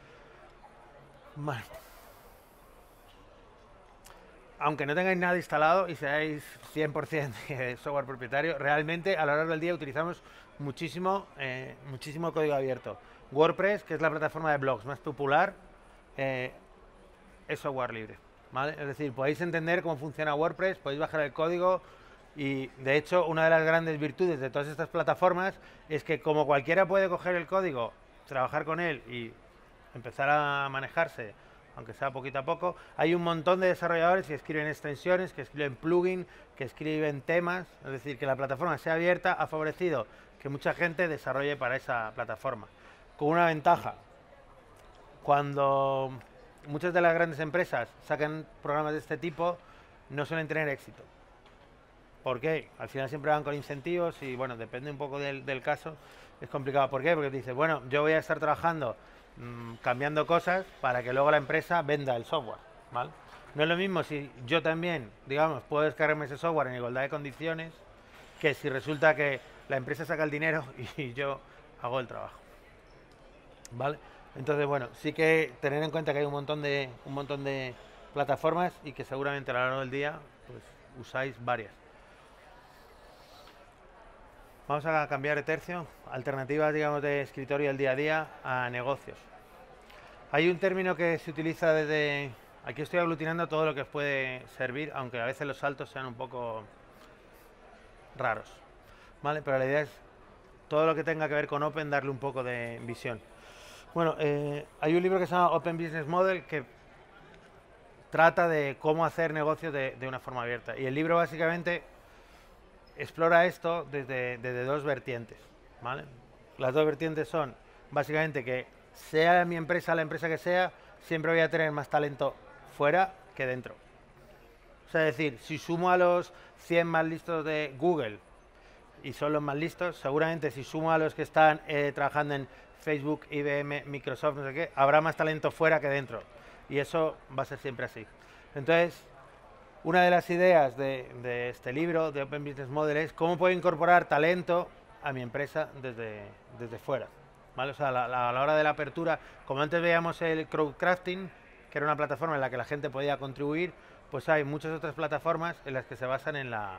Vale. Aunque no tengáis nada instalado y seáis 100% de software propietario, realmente a lo largo del día utilizamos muchísimo código abierto. WordPress, que es la plataforma de blogs más popular, es software libre, ¿vale? Es decir, podéis entender cómo funciona WordPress, podéis bajar el código y, de hecho, una de las grandes virtudes de todas estas plataformas es que como cualquiera puede coger el código, trabajar con él y empezar a manejarse, aunque sea poquito a poco, hay un montón de desarrolladores que escriben extensiones, que escriben plugins, que escriben temas, es decir, que la plataforma sea abierta ha favorecido que mucha gente desarrolle para esa plataforma. Con una ventaja, cuando muchas de las grandes empresas sacan programas de este tipo, no suelen tener éxito. ¿Por qué? Al final siempre van con incentivos y, bueno, depende un poco del caso, es complicado. ¿Por qué? Porque dices, bueno, yo voy a estar trabajando cambiando cosas para que luego la empresa venda el software, ¿vale? No es lo mismo si yo también, digamos, puedo descargarme ese software en igualdad de condiciones que si resulta que la empresa saca el dinero y yo hago el trabajo, ¿vale? Entonces, bueno, sí que tener en cuenta que hay un montón de plataformas y que seguramente a lo largo del día pues usáis varias. Vamos a cambiar de tercio, alternativas, digamos, de escritorio del día a día a negocios. Hay un término que se utiliza desde... Aquí estoy aglutinando todo lo que os puede servir, aunque a veces los saltos sean un poco raros, ¿vale? Pero la idea es todo lo que tenga que ver con Open, darle un poco de visión. Bueno, hay un libro que se llama Open Business Model que trata de cómo hacer negocios de una forma abierta. Y el libro básicamente explora esto desde dos vertientes, ¿vale? Las dos vertientes son básicamente que sea mi empresa la empresa que sea, siempre voy a tener más talento fuera que dentro. O sea, es decir, si sumo a los 100 más listos de Google y son los más listos, seguramente si sumo a los que están trabajando en Facebook, IBM, Microsoft, no sé qué, habrá más talento fuera que dentro. Y eso va a ser siempre así. Entonces, una de las ideas de este libro, de Open Business Model, es cómo puedo incorporar talento a mi empresa desde fuera, ¿vale? O sea, a la hora de la apertura, como antes veíamos el crowdcrafting, que era una plataforma en la que la gente podía contribuir, pues hay muchas otras plataformas en las que se basan en la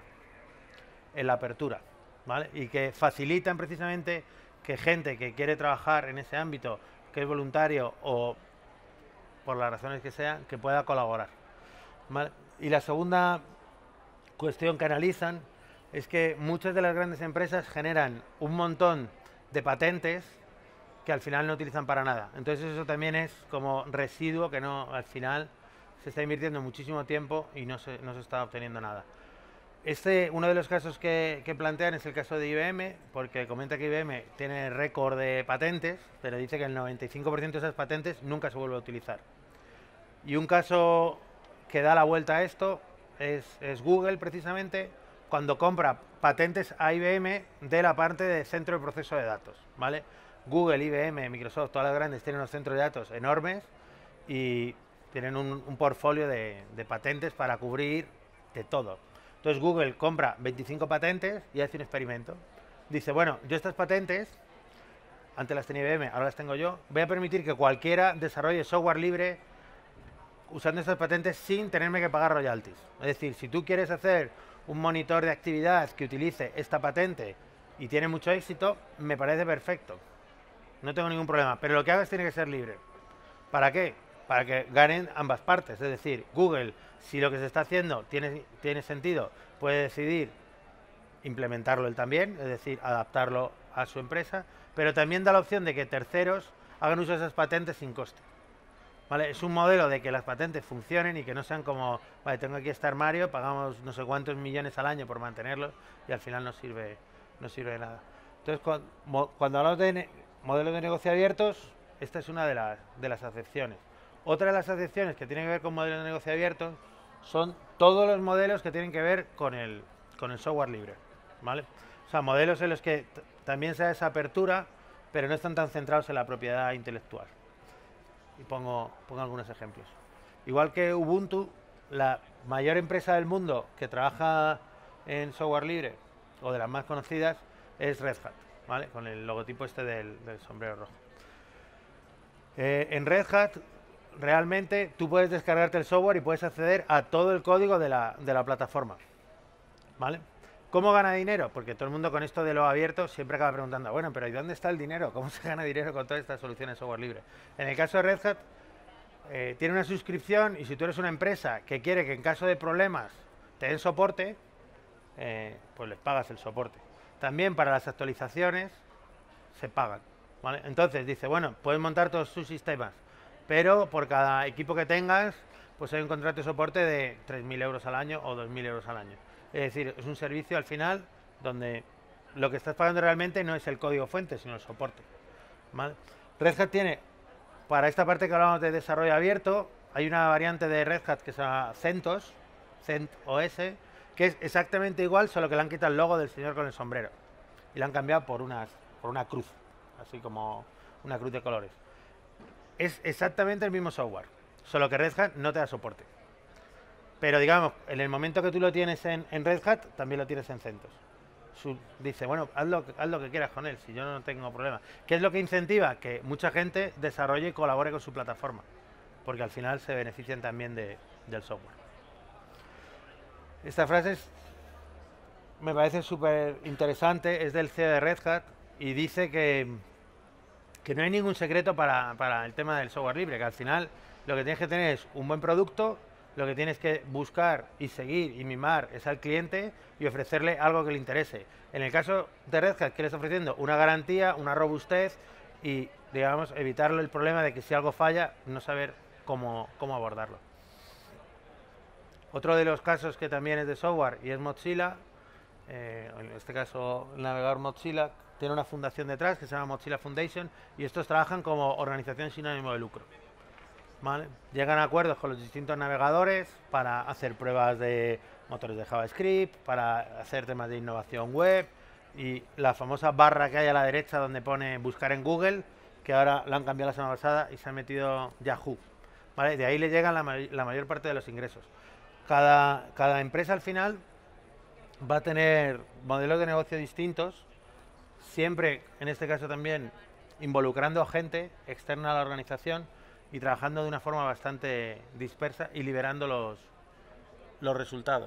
apertura, ¿vale? Y que facilitan precisamente que gente que quiere trabajar en ese ámbito, que es voluntario o por las razones que sean, que pueda colaborar, ¿vale? Y la segunda cuestión que analizan es que muchas de las grandes empresas generan un montón de patentes que al final no utilizan para nada. Entonces eso también es como residuo que no, al final se está invirtiendo muchísimo tiempo y no se está obteniendo nada. Uno de los casos que plantean es el caso de IBM, porque comenta que IBM tiene récord de patentes, pero dice que el 95% de esas patentes nunca se vuelve a utilizar. Y un caso que da la vuelta a esto es Google, precisamente, cuando compra patentes a IBM de la parte de centro de proceso de datos, ¿vale? Google, IBM, Microsoft, todas las grandes tienen unos centros de datos enormes y tienen un portfolio de patentes para cubrir de todo. Entonces Google compra 25 patentes y hace un experimento. Dice, bueno, yo estas patentes, antes las tenía IBM, ahora las tengo yo, voy a permitir que cualquiera desarrolle software libre usando estas patentes sin tenerme que pagar royalties. Es decir, si tú quieres hacer un monitor de actividad que utilice esta patente y tiene mucho éxito, me parece perfecto. No tengo ningún problema, pero lo que hagas tiene que ser libre. ¿Para qué? Para que ganen ambas partes. Es decir, Google, si lo que se está haciendo tiene sentido, puede decidir implementarlo él también, es decir, adaptarlo a su empresa, pero también da la opción de que terceros hagan uso de esas patentes sin coste. ¿Vale? Es un modelo de que las patentes funcionen y que no sean como, vale, tengo aquí este armario, pagamos no sé cuántos millones al año por mantenerlo y al final no sirve de nada. Entonces, cuando hablamos de modelos de negocio abiertos, esta es una de las acepciones. Otra de las acepciones que tienen que ver con modelos de negocio abiertos son todos los modelos que tienen que ver con el software libre, ¿vale? O sea, modelos en los que también se da esa apertura, pero no están tan centrados en la propiedad intelectual. Y pongo algunos ejemplos. Igual que Ubuntu, la mayor empresa del mundo que trabaja en software libre, o de las más conocidas, es Red Hat, ¿vale? Con el logotipo este del sombrero rojo. En Red Hat, realmente, tú puedes descargarte el software y puedes acceder a todo el código de la plataforma, ¿vale? ¿Cómo gana dinero? Porque todo el mundo con esto de lo abierto siempre acaba preguntando, bueno, pero ¿y dónde está el dinero? ¿Cómo se gana dinero con todas estas soluciones de software libre? En el caso de Red Hat, tiene una suscripción y si tú eres una empresa que quiere que en caso de problemas te den soporte, pues les pagas el soporte. También para las actualizaciones se pagan, ¿vale? Entonces dice, bueno, puedes montar todos tus sistemas, pero por cada equipo que tengas, pues hay un contrato de soporte de 3.000 euros al año o 2.000 euros al año. Es decir, es un servicio al final donde lo que estás pagando realmente no es el código fuente, sino el soporte, ¿vale? Red Hat tiene, para esta parte que hablamos de desarrollo abierto, hay una variante de Red Hat que se llama CentOS, CentOS, que es exactamente igual, solo que le han quitado el logo del señor con el sombrero y le han cambiado por una cruz, así como una cruz de colores. Es exactamente el mismo software, solo que Red Hat no te da soporte. Pero digamos, en el momento que tú lo tienes en Red Hat, también lo tienes en CentOS. Dice, bueno, haz lo que quieras con él, si yo no tengo problema. ¿Qué es lo que incentiva? Que mucha gente desarrolle y colabore con su plataforma, porque al final se benefician también del software. Esta frase me parece súper interesante, es del CEO de Red Hat y dice que no hay ningún secreto para el tema del software libre, que al final lo que tienes que tener es un buen producto, lo que tienes que buscar y seguir y mimar es al cliente y ofrecerle algo que le interese. En el caso de Red Hat, ¿qué le está ofreciendo? Una garantía, una robustez y, digamos, evitarle el problema de que si algo falla, no saber cómo abordarlo. Otro de los casos que también es de software y es Mozilla, en este caso el navegador Mozilla, tiene una fundación detrás que se llama Mozilla Foundation y estos trabajan como organización sin ánimo de lucro. ¿Vale? Llegan a acuerdos con los distintos navegadores para hacer pruebas de motores de JavaScript, para hacer temas de innovación web y la famosa barra que hay a la derecha donde pone buscar en Google, que ahora la han cambiado la semana pasada y se ha metido Yahoo. ¿Vale? De ahí le llegan la mayor parte de los ingresos. Cada empresa al final va a tener modelos de negocio distintos, siempre, en este caso también, involucrando a gente externa a la organización y trabajando de una forma bastante dispersa y liberando los resultados.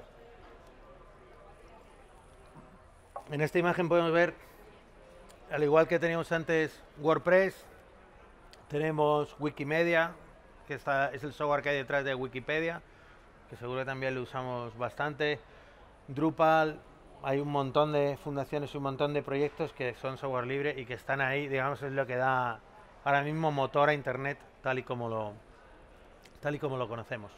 En esta imagen podemos ver, al igual que teníamos antes WordPress, tenemos Wikimedia, que es el software que hay detrás de Wikipedia, que seguro que también lo usamos bastante. Drupal, hay un montón de fundaciones y un montón de proyectos que son software libre y que están ahí, digamos, es lo que da ahora mismo motor a Internet tal y como lo conocemos.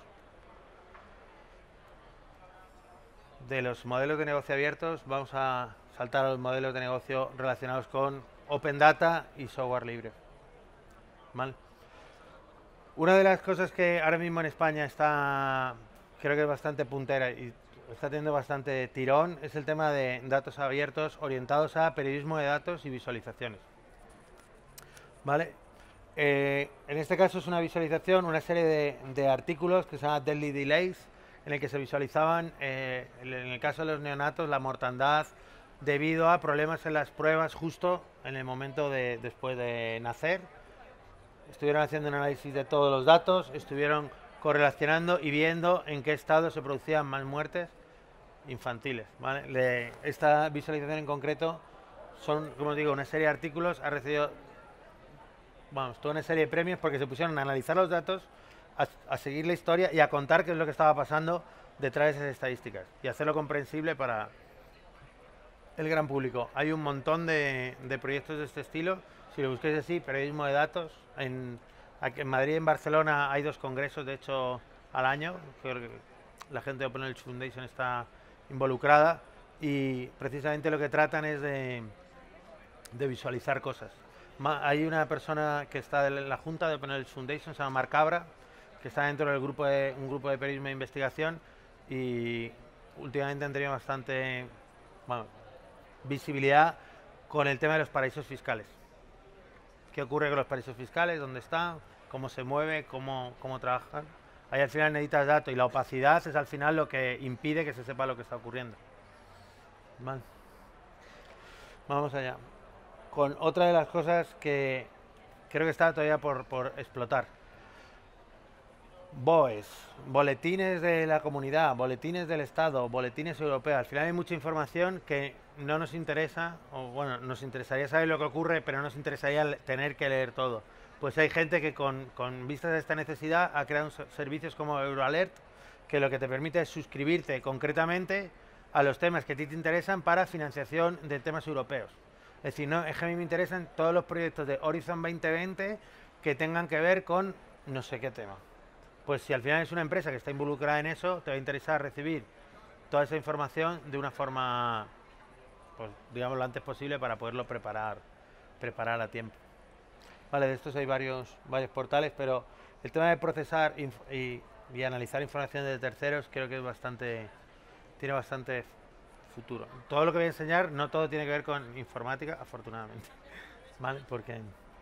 De los modelos de negocio abiertos vamos a saltar a los modelos de negocio relacionados con Open Data y software libre. ¿Vale? Una de las cosas que ahora mismo en España está, creo que es bastante puntera y está teniendo bastante tirón, es el tema de datos abiertos orientados a periodismo de datos y visualizaciones. ¿Vale? En este caso es una visualización, una serie de artículos que se llama Deadly Delays, en el que se visualizaban, en el caso de los neonatos, la mortandad debido a problemas en las pruebas justo en el momento después de nacer. Estuvieron haciendo un análisis de todos los datos, estuvieron correlacionando y viendo en qué estado se producían más muertes infantiles. ¿Vale? Esta visualización en concreto son, como os digo, una serie de artículos, ha recibido toda una serie de premios porque se pusieron a analizar los datos, a seguir la historia y a contar qué es lo que estaba pasando detrás de esas estadísticas y hacerlo comprensible para el gran público. Hay un montón de proyectos de este estilo, si lo busquéis así, periodismo de datos. Aquí en Madrid y en Barcelona hay 2 congresos, de hecho, al año. Creo que la gente de Open Knowledge Foundation está involucrada y precisamente lo que tratan es de visualizar cosas. Hay una persona que está en la junta de Open Knowledge Foundation, se llama Marc Cabra, que está dentro del grupo un grupo de periodismo de investigación y últimamente han tenido bastante visibilidad con el tema de los paraísos fiscales. ¿Qué ocurre con los paraísos fiscales? ¿Dónde están? ¿Cómo se mueve? ¿Cómo trabajan? Ahí al final necesitas datos y la opacidad es al final lo que impide que se sepa lo que está ocurriendo. Vale. Vamos allá. Con otra de las cosas que creo que está todavía por explotar. BOEs, boletines de la comunidad, boletines del Estado, boletines europeos. Al final hay mucha información que no nos interesa, o bueno, nos interesaría saber lo que ocurre, pero no nos interesaría tener que leer todo. Pues hay gente que con vistas a esta necesidad ha creado servicios como Euroalert, que lo que te permite es suscribirte concretamente a los temas que a ti te interesan para financiación de temas europeos. Es decir, no, es que a mí me interesan todos los proyectos de Horizon 2020 que tengan que ver con no sé qué tema. Pues si al final es una empresa que está involucrada en eso, te va a interesar recibir toda esa información de una forma, pues digamos, lo antes posible para poderlo preparar a tiempo. Vale, de estos hay varios portales, pero el tema de procesar y analizar información de terceros creo que es tiene bastante futuro. Todo lo que voy a enseñar, no todo tiene que ver con informática, afortunadamente. Vale, porque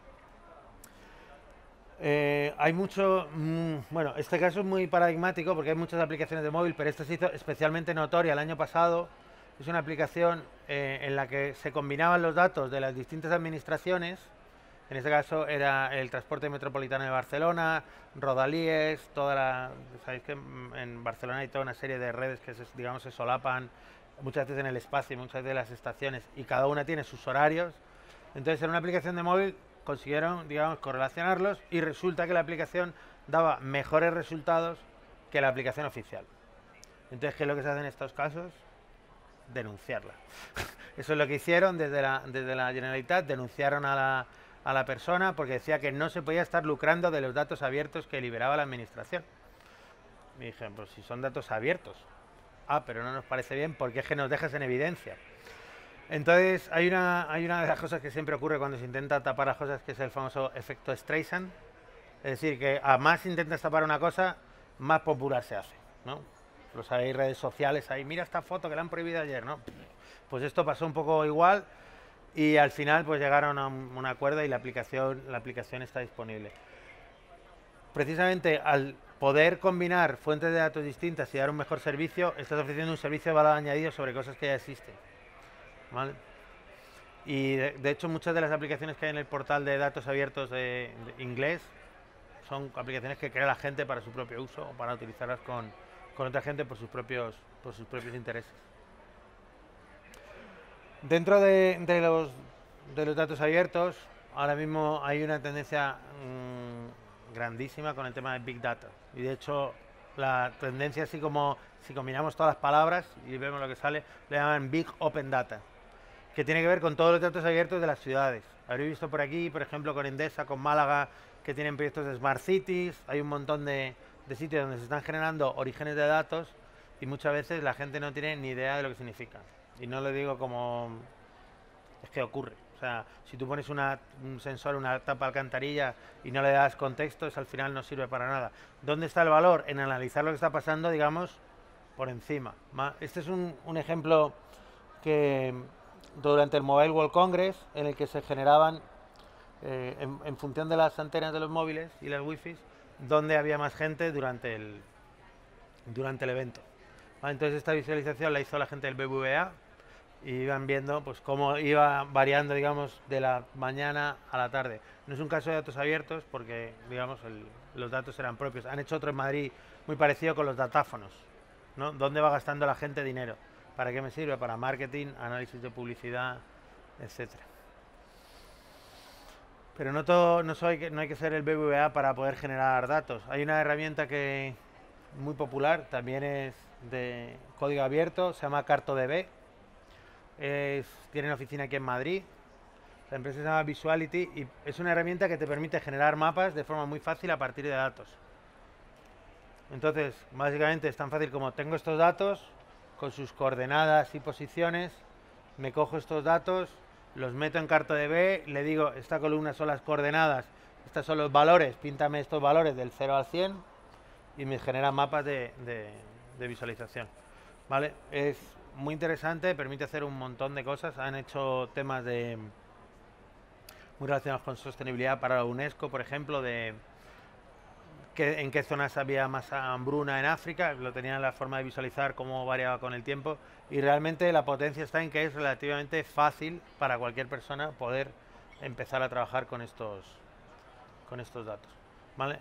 hay mucho, bueno, este caso es muy paradigmático porque hay muchas aplicaciones de móvil, pero esta se hizo especialmente notoria el año pasado. Es una aplicación en la que se combinaban los datos de las distintas administraciones. En este caso era el transporte metropolitano de Barcelona, Rodalies, sabéis que en Barcelona hay toda una serie de redes que digamos se solapan muchas veces en el espacio, muchas veces en las estaciones, y cada una tiene sus horarios. Entonces en una aplicación de móvil consiguieron, digamos, correlacionarlos y resulta que la aplicación daba mejores resultados que la aplicación oficial. Entonces, ¿qué es lo que se hace en estos casos? Denunciarla. Eso es lo que hicieron desde la Generalitat, denunciaron a la persona porque decía que no se podía estar lucrando de los datos abiertos que liberaba la administración. Me dije, pues si son datos abiertos. Ah, pero no nos parece bien porque es que nos dejas en evidencia. Entonces, hay una de las cosas que siempre ocurre cuando se intenta tapar las cosas, que es el famoso efecto Streisand. Es decir, que a más intentas tapar una cosa, más popular se hace, ¿no? Lo sabéis, redes sociales, ahí, mira esta foto que la han prohibido ayer, ¿no? Pues esto pasó un poco igual y al final pues llegaron a un acuerdo y la aplicación está disponible. Precisamente al poder combinar fuentes de datos distintas y dar un mejor servicio, estás ofreciendo un servicio de valor añadido sobre cosas que ya existen. ¿Vale? Y de hecho muchas de las aplicaciones que hay en el portal de datos abiertos de inglés son aplicaciones que crea la gente para su propio uso o para utilizarlas con otra gente por sus propios intereses. Dentro de los datos abiertos, ahora mismo hay una tendencia grandísima con el tema de Big Data. Y de hecho, la tendencia, así como si combinamos todas las palabras y vemos lo que sale, le llaman Big Open Data, que tiene que ver con todos los datos abiertos de las ciudades. Habréis visto por aquí, por ejemplo, con Endesa, con Málaga, que tienen proyectos de Smart Cities. Hay un montón de sitios donde se están generando orígenes de datos y muchas veces la gente no tiene ni idea de lo que significa. Y no lo digo como... es que ocurre. O sea, si tú pones un sensor, una tapa alcantarilla y no le das contexto, eso al final no sirve para nada. ¿Dónde está el valor? En analizar lo que está pasando, digamos, por encima. Este es un ejemplo que durante el Mobile World Congress, en el que se generaban, en función de las antenas de los móviles y las wifi, donde había más gente durante el evento. Entonces esta visualización la hizo la gente del BBVA y iban viendo pues cómo iba variando, digamos, de la mañana a la tarde. No es un caso de datos abiertos porque, digamos, los datos eran propios. Han hecho otro en Madrid muy parecido con los datáfonos, ¿no? ¿Dónde va gastando la gente dinero? ¿Para qué me sirve? Para marketing, análisis de publicidad, etcétera. Pero no hay que ser el BBVA para poder generar datos. Hay una herramienta que muy popular, también es de código abierto, se llama CartoDB. Tienen oficina aquí en Madrid. La empresa se llama Visuality y es una herramienta que te permite generar mapas de forma muy fácil a partir de datos. Entonces, básicamente es tan fácil como tengo estos datos con sus coordenadas y posiciones, me cojo estos datos, los meto en CartoDB, le digo, esta columna son las coordenadas, estos son los valores, píntame estos valores del 0 al 100 y me genera mapas de visualización. ¿Vale? Es muy interesante, permite hacer un montón de cosas. Han hecho temas muy relacionados con sostenibilidad para la UNESCO, por ejemplo, de en qué zonas había más hambruna en África, lo tenían la forma de visualizar cómo variaba con el tiempo, y realmente la potencia está en que es relativamente fácil para cualquier persona poder empezar a trabajar con estos datos, ¿vale?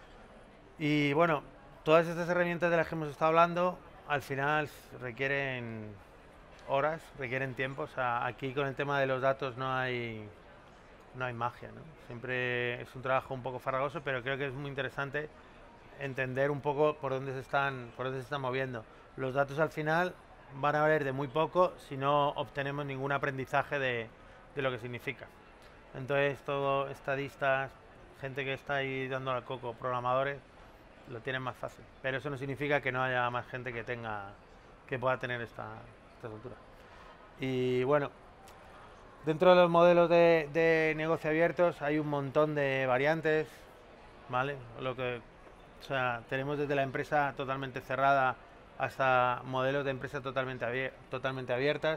Y bueno, todas estas herramientas de las que hemos estado hablando al final requieren horas, requieren tiempo. O sea, aquí con el tema de los datos no hay magia, ¿no? Siempre es un trabajo un poco farragoso, pero creo que es muy interesante entender un poco por dónde se están moviendo. Los datos al final van a valer de muy poco si no obtenemos ningún aprendizaje de lo que significa. Entonces, todo estadistas, gente que está ahí dando al coco, programadores, lo tienen más fácil. Pero eso no significa que no haya más gente que pueda tener esta altura. Y bueno, dentro de los modelos de negocio abiertos hay un montón de variantes, ¿vale? O sea, tenemos desde la empresa totalmente cerrada hasta modelos de empresa totalmente abiertas.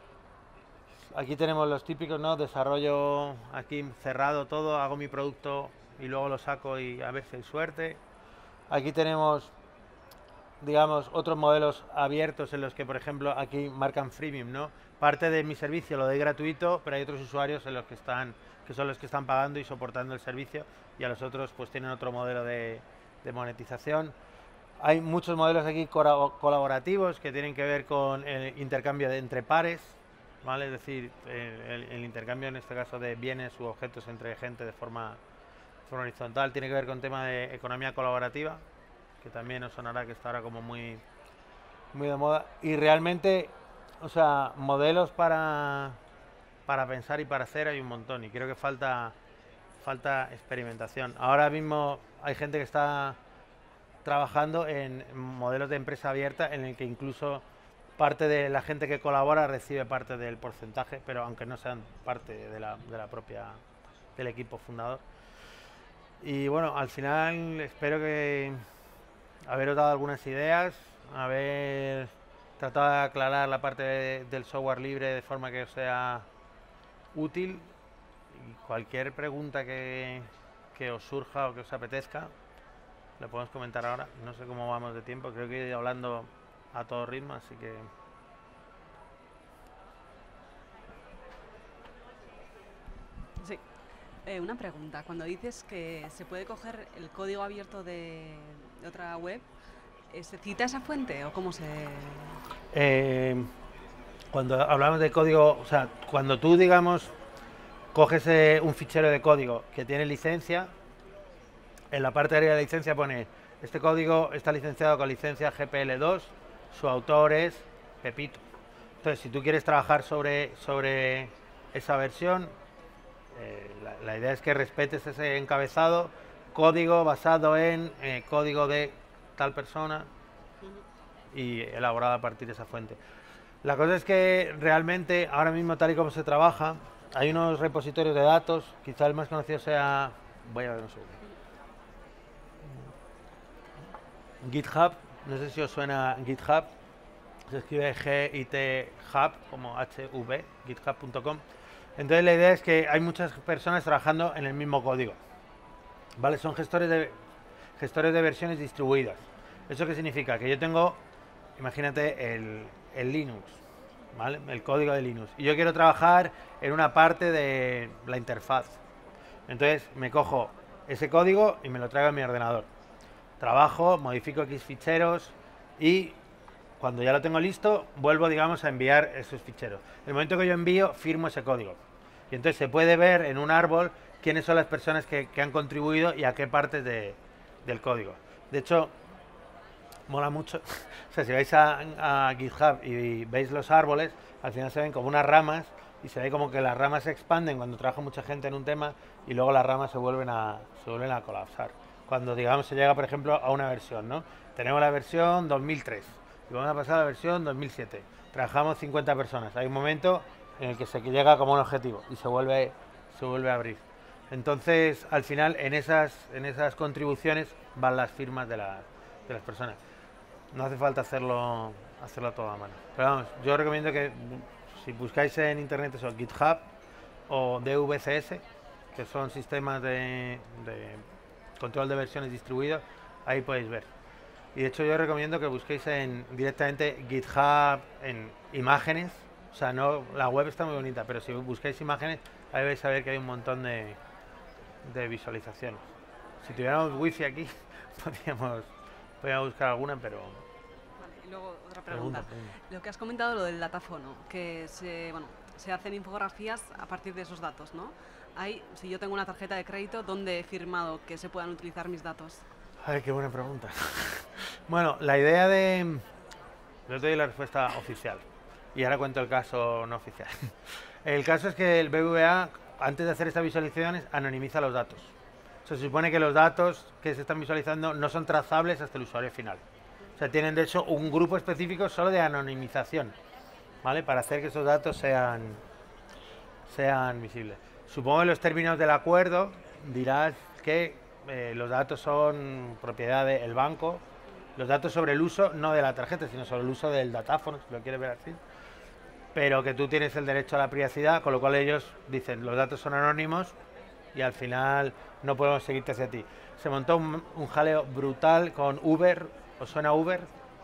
Aquí tenemos los típicos, ¿no? Desarrollo aquí cerrado todo, hago mi producto y luego lo saco y a ver si hay suerte. Aquí tenemos, digamos, otros modelos abiertos en los que, por ejemplo, aquí marcan freemium, ¿no? Parte de mi servicio lo doy gratuito, pero hay otros usuarios en los que son los que están pagando y soportando el servicio, y a los otros pues tienen otro modelo de monetización. Hay muchos modelos aquí colaborativos que tienen que ver con el intercambio entre pares, ¿vale? Es decir, el intercambio en este caso de bienes u objetos entre gente de forma horizontal. Tiene que ver con tema de economía colaborativa, que también os sonará que está ahora como muy de moda. Y realmente, o sea, modelos para pensar y para hacer hay un montón, y creo que falta experimentación. Ahora mismo hay gente que está trabajando en modelos de empresa abierta en el que incluso parte de la gente que colabora recibe parte del porcentaje, pero aunque no sean parte de la propia del equipo fundador. Y bueno, al final espero que haberos dado algunas ideas, haber tratado de aclarar la parte del software libre de forma que os sea útil, y cualquier pregunta que os surja o que os apetezca, lo podemos comentar ahora. No sé cómo vamos de tiempo, creo que he ido hablando a todo ritmo, así que... Sí. Una pregunta. Cuando dices que se puede coger el código abierto de otra web, ¿se cita esa fuente o cómo se...? Cuando hablamos de código, o sea, cuando tú, digamos, coges un fichero de código que tiene licencia, en la parte de arriba de la licencia pone: este código está licenciado con licencia GPL2, su autor es Pepito. Entonces, si tú quieres trabajar sobre esa versión, la idea es que respetes ese encabezado, código basado en código de tal persona y elaborado a partir de esa fuente. La cosa es que realmente, ahora mismo, tal y como se trabaja, hay unos repositorios de datos, quizá el más conocido sea... Voy a ver un segundo. GitHub, no sé si os suena GitHub, se escribe G-I-T-Hub, como H-V, github.com. Entonces la idea es que hay muchas personas trabajando en el mismo código, ¿vale? Son gestores de versiones distribuidas. ¿Eso qué significa? Que yo tengo, imagínate, el Linux, ¿vale? El código de Linux, y yo quiero trabajar en una parte de la interfaz. Entonces me cojo ese código y me lo traigo a mi ordenador. Trabajo, modifico X ficheros y cuando ya lo tengo listo, vuelvo, digamos, a enviar esos ficheros. En el momento que yo envío, firmo ese código. Y entonces se puede ver en un árbol quiénes son las personas que han contribuido y a qué partes del código. De hecho, mola mucho. O sea, si vais a GitHub y veis los árboles, al final se ven como unas ramas y se ve como que las ramas se expanden cuando trabaja mucha gente en un tema y luego las ramas se vuelven a colapsar. Cuando, digamos, se llega, por ejemplo, a una versión, ¿no? Tenemos la versión 2003 y vamos a pasar a la versión 2007. Trabajamos 50 personas. Hay un momento en el que se llega como un objetivo y se vuelve a abrir. Entonces, al final, en esas contribuciones van las firmas de las personas. No hace falta hacerlo hacerlo todo a mano. Pero vamos, yo recomiendo que si buscáis en internet eso, GitHub o DVCS, que son sistemas de control de versiones distribuidos, ahí podéis ver. Y de hecho yo recomiendo que busquéis directamente GitHub en imágenes. O sea, no, la web está muy bonita, pero si buscáis imágenes, ahí vais a ver que hay un montón de visualizaciones. Si tuviéramos wifi aquí, podríamos buscar alguna, pero... Vale, y luego otra pregunta. Pregunta. Lo que has comentado, lo del datáfono, que se hacen infografías a partir de esos datos, ¿no? Si yo tengo una tarjeta de crédito, ¿dónde he firmado que se puedan utilizar mis datos? Ay, qué buena pregunta. Bueno, la idea de... Yo te doy la respuesta oficial y ahora cuento el caso no oficial. El caso es que el BBVA, antes de hacer estas visualizaciones, anonimiza los datos. Se supone que los datos que se están visualizando no son trazables hasta el usuario final. O sea, tienen de hecho un grupo específico solo de anonimización, ¿vale? Para hacer que esos datos sean visibles. Supongo que en los términos del acuerdo dirás que los datos son propiedad del banco, los datos sobre el uso, no de la tarjeta, sino sobre el uso del datáfono, si lo quieres ver así, pero que tú tienes el derecho a la privacidad, con lo cual ellos dicen los datos son anónimos y al final no podemos seguirte hacia ti. Se montó un jaleo brutal con Uber. ¿Os suena Uber?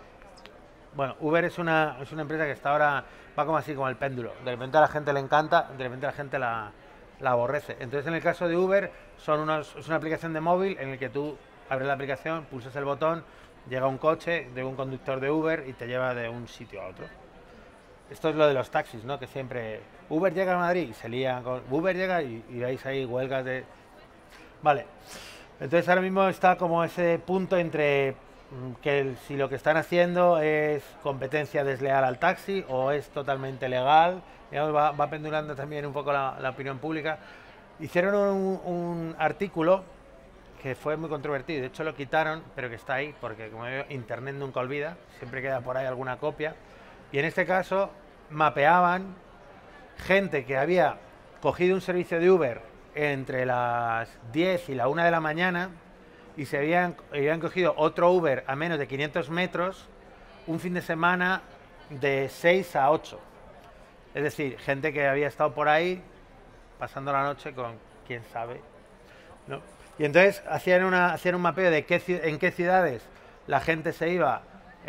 Bueno, Uber es una empresa que está ahora, va como así, como el péndulo. De repente a la gente le encanta, de repente a la gente la aborrece. Entonces en el caso de Uber es una aplicación de móvil en el que tú abres la aplicación, pulsas el botón, llega un coche de un conductor de Uber y te lleva de un sitio a otro. Esto es lo de los taxis, ¿no? Que siempre Uber llega a Madrid y se lía con Uber llega y veis ahí huelgas de... Vale, entonces ahora mismo está como ese punto entre que si lo que están haciendo es competencia desleal al taxi o es totalmente legal, digamos, va pendulando también un poco la opinión pública. Hicieron un artículo que fue muy controvertido, de hecho lo quitaron, pero que está ahí, porque como digo, Internet nunca olvida, siempre queda por ahí alguna copia, y en este caso mapeaban gente que había cogido un servicio de Uber entre las 10 y la 1 de la mañana y se habían cogido otro Uber a menos de 500 metros un fin de semana de 6 a 8. Es decir, gente que había estado por ahí pasando la noche con quién sabe, ¿no? Y entonces hacían un mapeo de en qué ciudades la gente se iba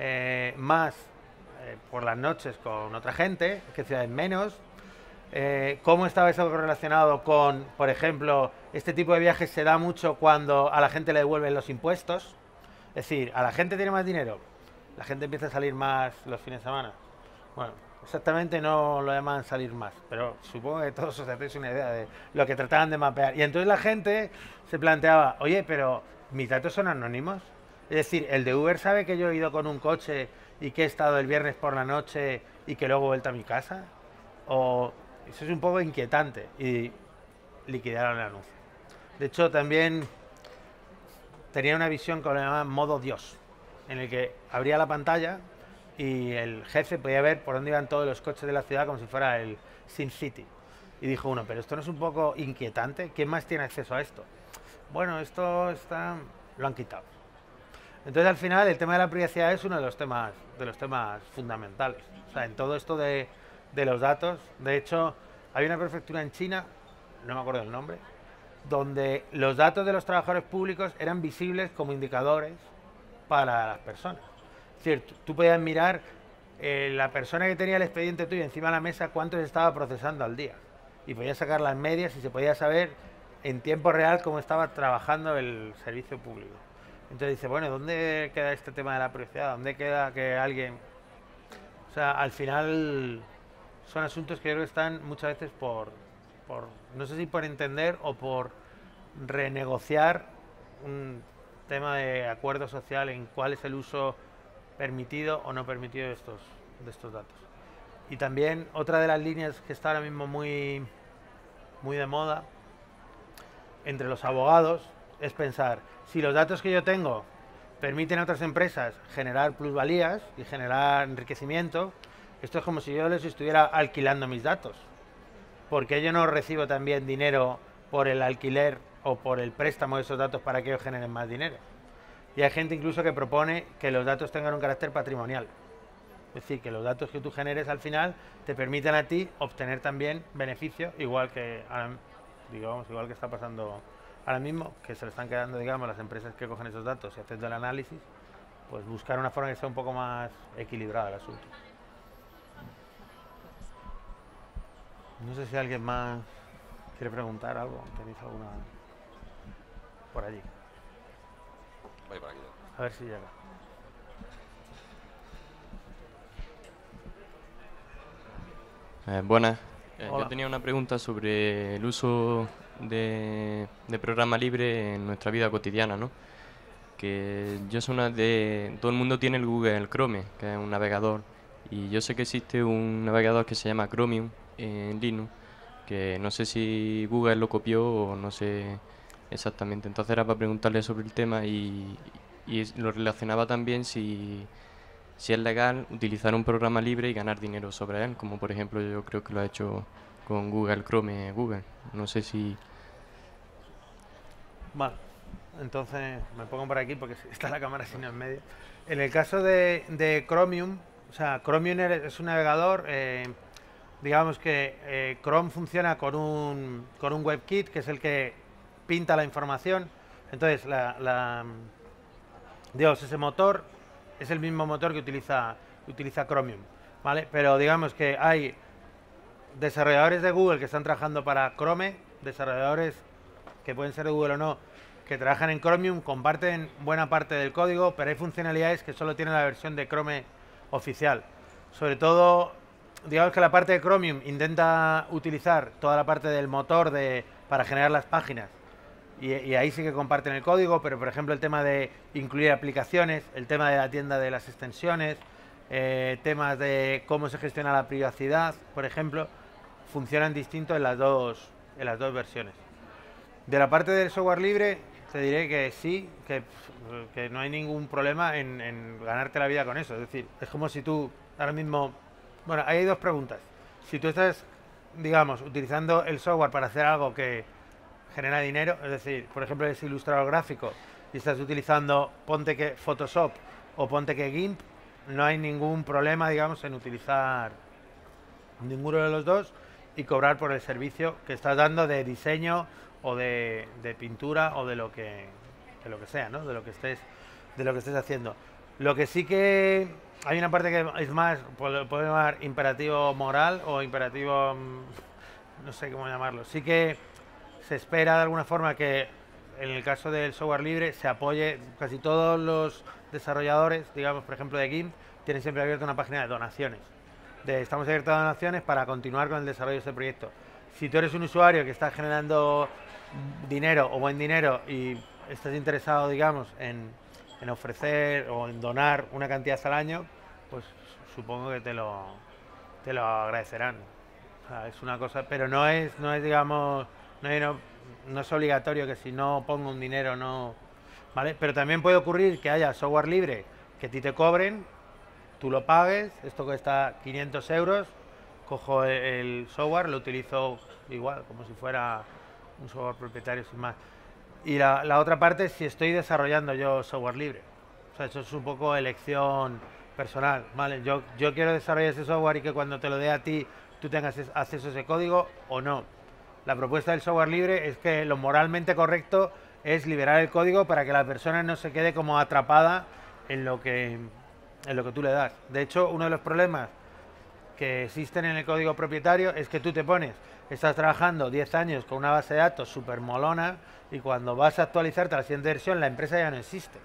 más por las noches con otra gente, en qué ciudades menos, cómo estaba eso relacionado con, por ejemplo, este tipo de viajes se da mucho cuando a la gente le devuelven los impuestos. Es decir, a la gente tiene más dinero, la gente empieza a salir más los fines de semana. Bueno, exactamente no lo llaman salir más, pero supongo que todos os hacéis una idea de lo que trataban de mapear. Y entonces la gente se planteaba, oye, pero mis datos son anónimos. Es decir, el de Uber sabe que yo he ido con un coche y que he estado el viernes por la noche y que luego he vuelto a mi casa. O eso es un poco inquietante y liquidaron el anuncio. De hecho, también tenía una visión que lo llamaban modo Dios, en el que abría la pantalla y el jefe podía ver por dónde iban todos los coches de la ciudad como si fuera el Sin City. Y dijo uno, pero esto no es un poco inquietante, ¿quién más tiene acceso a esto? Bueno, lo han quitado. Entonces al final el tema de la privacidad es uno de los temas fundamentales. O sea, en todo esto de los datos, de hecho, hay una prefectura en China, no me acuerdo el nombre, donde los datos de los trabajadores públicos eran visibles como indicadores para las personas. Es decir, tú podías mirar la persona que tenía el expediente tuyo encima de la mesa cuánto se estaba procesando al día. Y podías sacar las medias y se podía saber en tiempo real cómo estaba trabajando el servicio público. Entonces dice, bueno, ¿dónde queda este tema de la privacidad? ¿Dónde queda que alguien...? O sea, al final son asuntos que yo creo que están muchas veces por no sé si por entender o por renegociar un tema de acuerdo social en cuál es el uso permitido o no permitido de estos datos. Y también otra de las líneas que está ahora mismo muy de moda entre los abogados es pensar, si los datos que yo tengo permiten a otras empresas generar plusvalías y generar enriquecimiento, esto es como si yo les estuviera alquilando mis datos. ¿Por qué yo no recibo también dinero por el alquiler o por el préstamo de esos datos para que ellos generen más dinero? Y hay gente incluso que propone que los datos tengan un carácter patrimonial. Es decir, que los datos que tú generes al final te permiten a ti obtener también beneficio, igual que, igual que está pasando ahora mismo, que se le están quedando, digamos, las empresas que cogen esos datos y hacen el análisis, pues buscar una forma que sea un poco más equilibrada el asunto. No sé si alguien más quiere preguntar algo. ¿Tenéis alguna por allí? Voy por aquí. A ver si llega. Buenas. Hola. Yo tenía una pregunta sobre el uso de programa libre en nuestra vida cotidiana, ¿no? Que yo soy todo el mundo tiene el Google Chrome, que es un navegador, y yo sé que existe un navegador que se llama Chromium en Linux, que no sé si Google lo copió o no sé exactamente. Entonces era para preguntarle sobre el tema y lo relacionaba también si es legal utilizar un programa libre y ganar dinero sobre él, como por ejemplo yo creo que lo ha hecho con Google Chrome Google. No sé si... Vale, entonces me pongo por aquí porque está la cámara sin en medio. En el caso de Chromium, o sea, Chromium es un navegador, digamos que Chrome funciona con un WebKit, que es el que pinta la información. Entonces, digamos, ese motor es el mismo motor que utiliza Chromium, ¿vale? Pero digamos que hay desarrolladores de Google que están trabajando para Chrome, desarrolladores que pueden ser de Google o no, que trabajan en Chromium, comparten buena parte del código, pero hay funcionalidades que solo tienen la versión de Chrome oficial. Sobre todo, digamos que la parte de Chromium intenta utilizar toda la parte del motor para generar las páginas, y ahí sí que comparten el código, pero por ejemplo el tema de incluir aplicaciones, el tema de la tienda de las extensiones, temas de cómo se gestiona la privacidad, por ejemplo, funcionan distinto en las dos versiones. De la parte del software libre, te diré que sí, que no hay ningún problema en ganarte la vida con eso. Es decir, es como si tú ahora mismo... Bueno, hay dos preguntas. Si tú estás, digamos, utilizando el software para hacer algo que genera dinero, es decir, por ejemplo, eres ilustrador gráfico y estás utilizando, ponte que Photoshop o ponte que GIMP, no hay ningún problema, digamos, en utilizar ninguno de los dos y cobrar por el servicio que estás dando de diseño o de pintura o de lo que sea, ¿no? De lo que estés haciendo. Lo que sí que hay una parte que es más, puedo llamar imperativo moral o imperativo, no sé cómo llamarlo. Sí que se espera de alguna forma que en el caso del software libre se apoye. Casi todos los desarrolladores, digamos, por ejemplo de GIMP, tienen siempre abierta una página de donaciones. Estamos abiertos a donaciones para continuar con el desarrollo de este proyecto. Si tú eres un usuario que está generando dinero o buen dinero y estás interesado, digamos, en ofrecer o en donar una cantidad al año, pues supongo que te lo agradecerán. O sea, es una cosa, pero no es digamos, no es obligatorio que si no pongo un dinero no, ¿vale? Pero también puede ocurrir que haya software libre que a ti te cobren, tú lo pagues, esto cuesta 500 euros, cojo el software, lo utilizo igual, como si fuera un software propietario sin más. Y la otra parte es si estoy desarrollando yo software libre. O sea, eso es un poco elección personal, ¿vale? Yo quiero desarrollar ese software y que cuando te lo dé a ti, tú tengas acceso a ese código o no. La propuesta del software libre es que lo moralmente correcto es liberar el código para que la persona no se quede como atrapada en lo que tú le das. De hecho, uno de los problemas que existen en el código propietario es que tú estás trabajando 10 años con una base de datos súper molona y cuando vas a actualizarte a la siguiente versión la empresa ya no existe.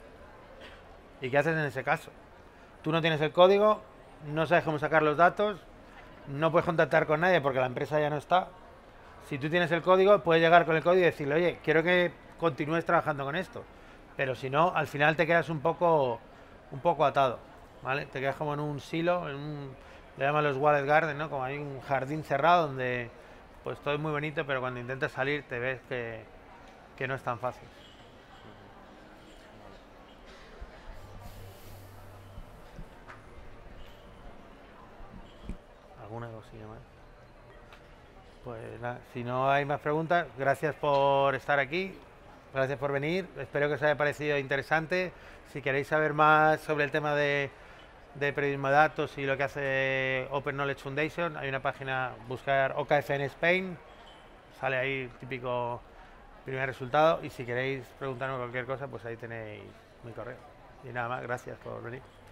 ¿Y qué haces en ese caso? Tú no tienes el código, no sabes cómo sacar los datos, no puedes contactar con nadie porque la empresa ya no está. Si tú tienes el código, puedes llegar con el código y decirle, oye, quiero que continúes trabajando con esto. Pero si no, al final te quedas un poco atado, ¿vale? Te quedas como en un silo, le llaman los Wallet Garden, ¿no? Como hay un jardín cerrado donde pues todo es muy bonito, pero cuando intentas salir te ves que no es tan fácil. ¿Alguna cosilla más? Pues nada, si no hay más preguntas, gracias por estar aquí, gracias por venir, espero que os haya parecido interesante. Si queréis saber más sobre el tema de de periodismo de datos y lo que hace Open Knowledge Foundation. Hay una página, buscar OKFN Spain, sale ahí el típico primer resultado, y si queréis preguntarme cualquier cosa, pues ahí tenéis mi correo. Y nada más, gracias por venir.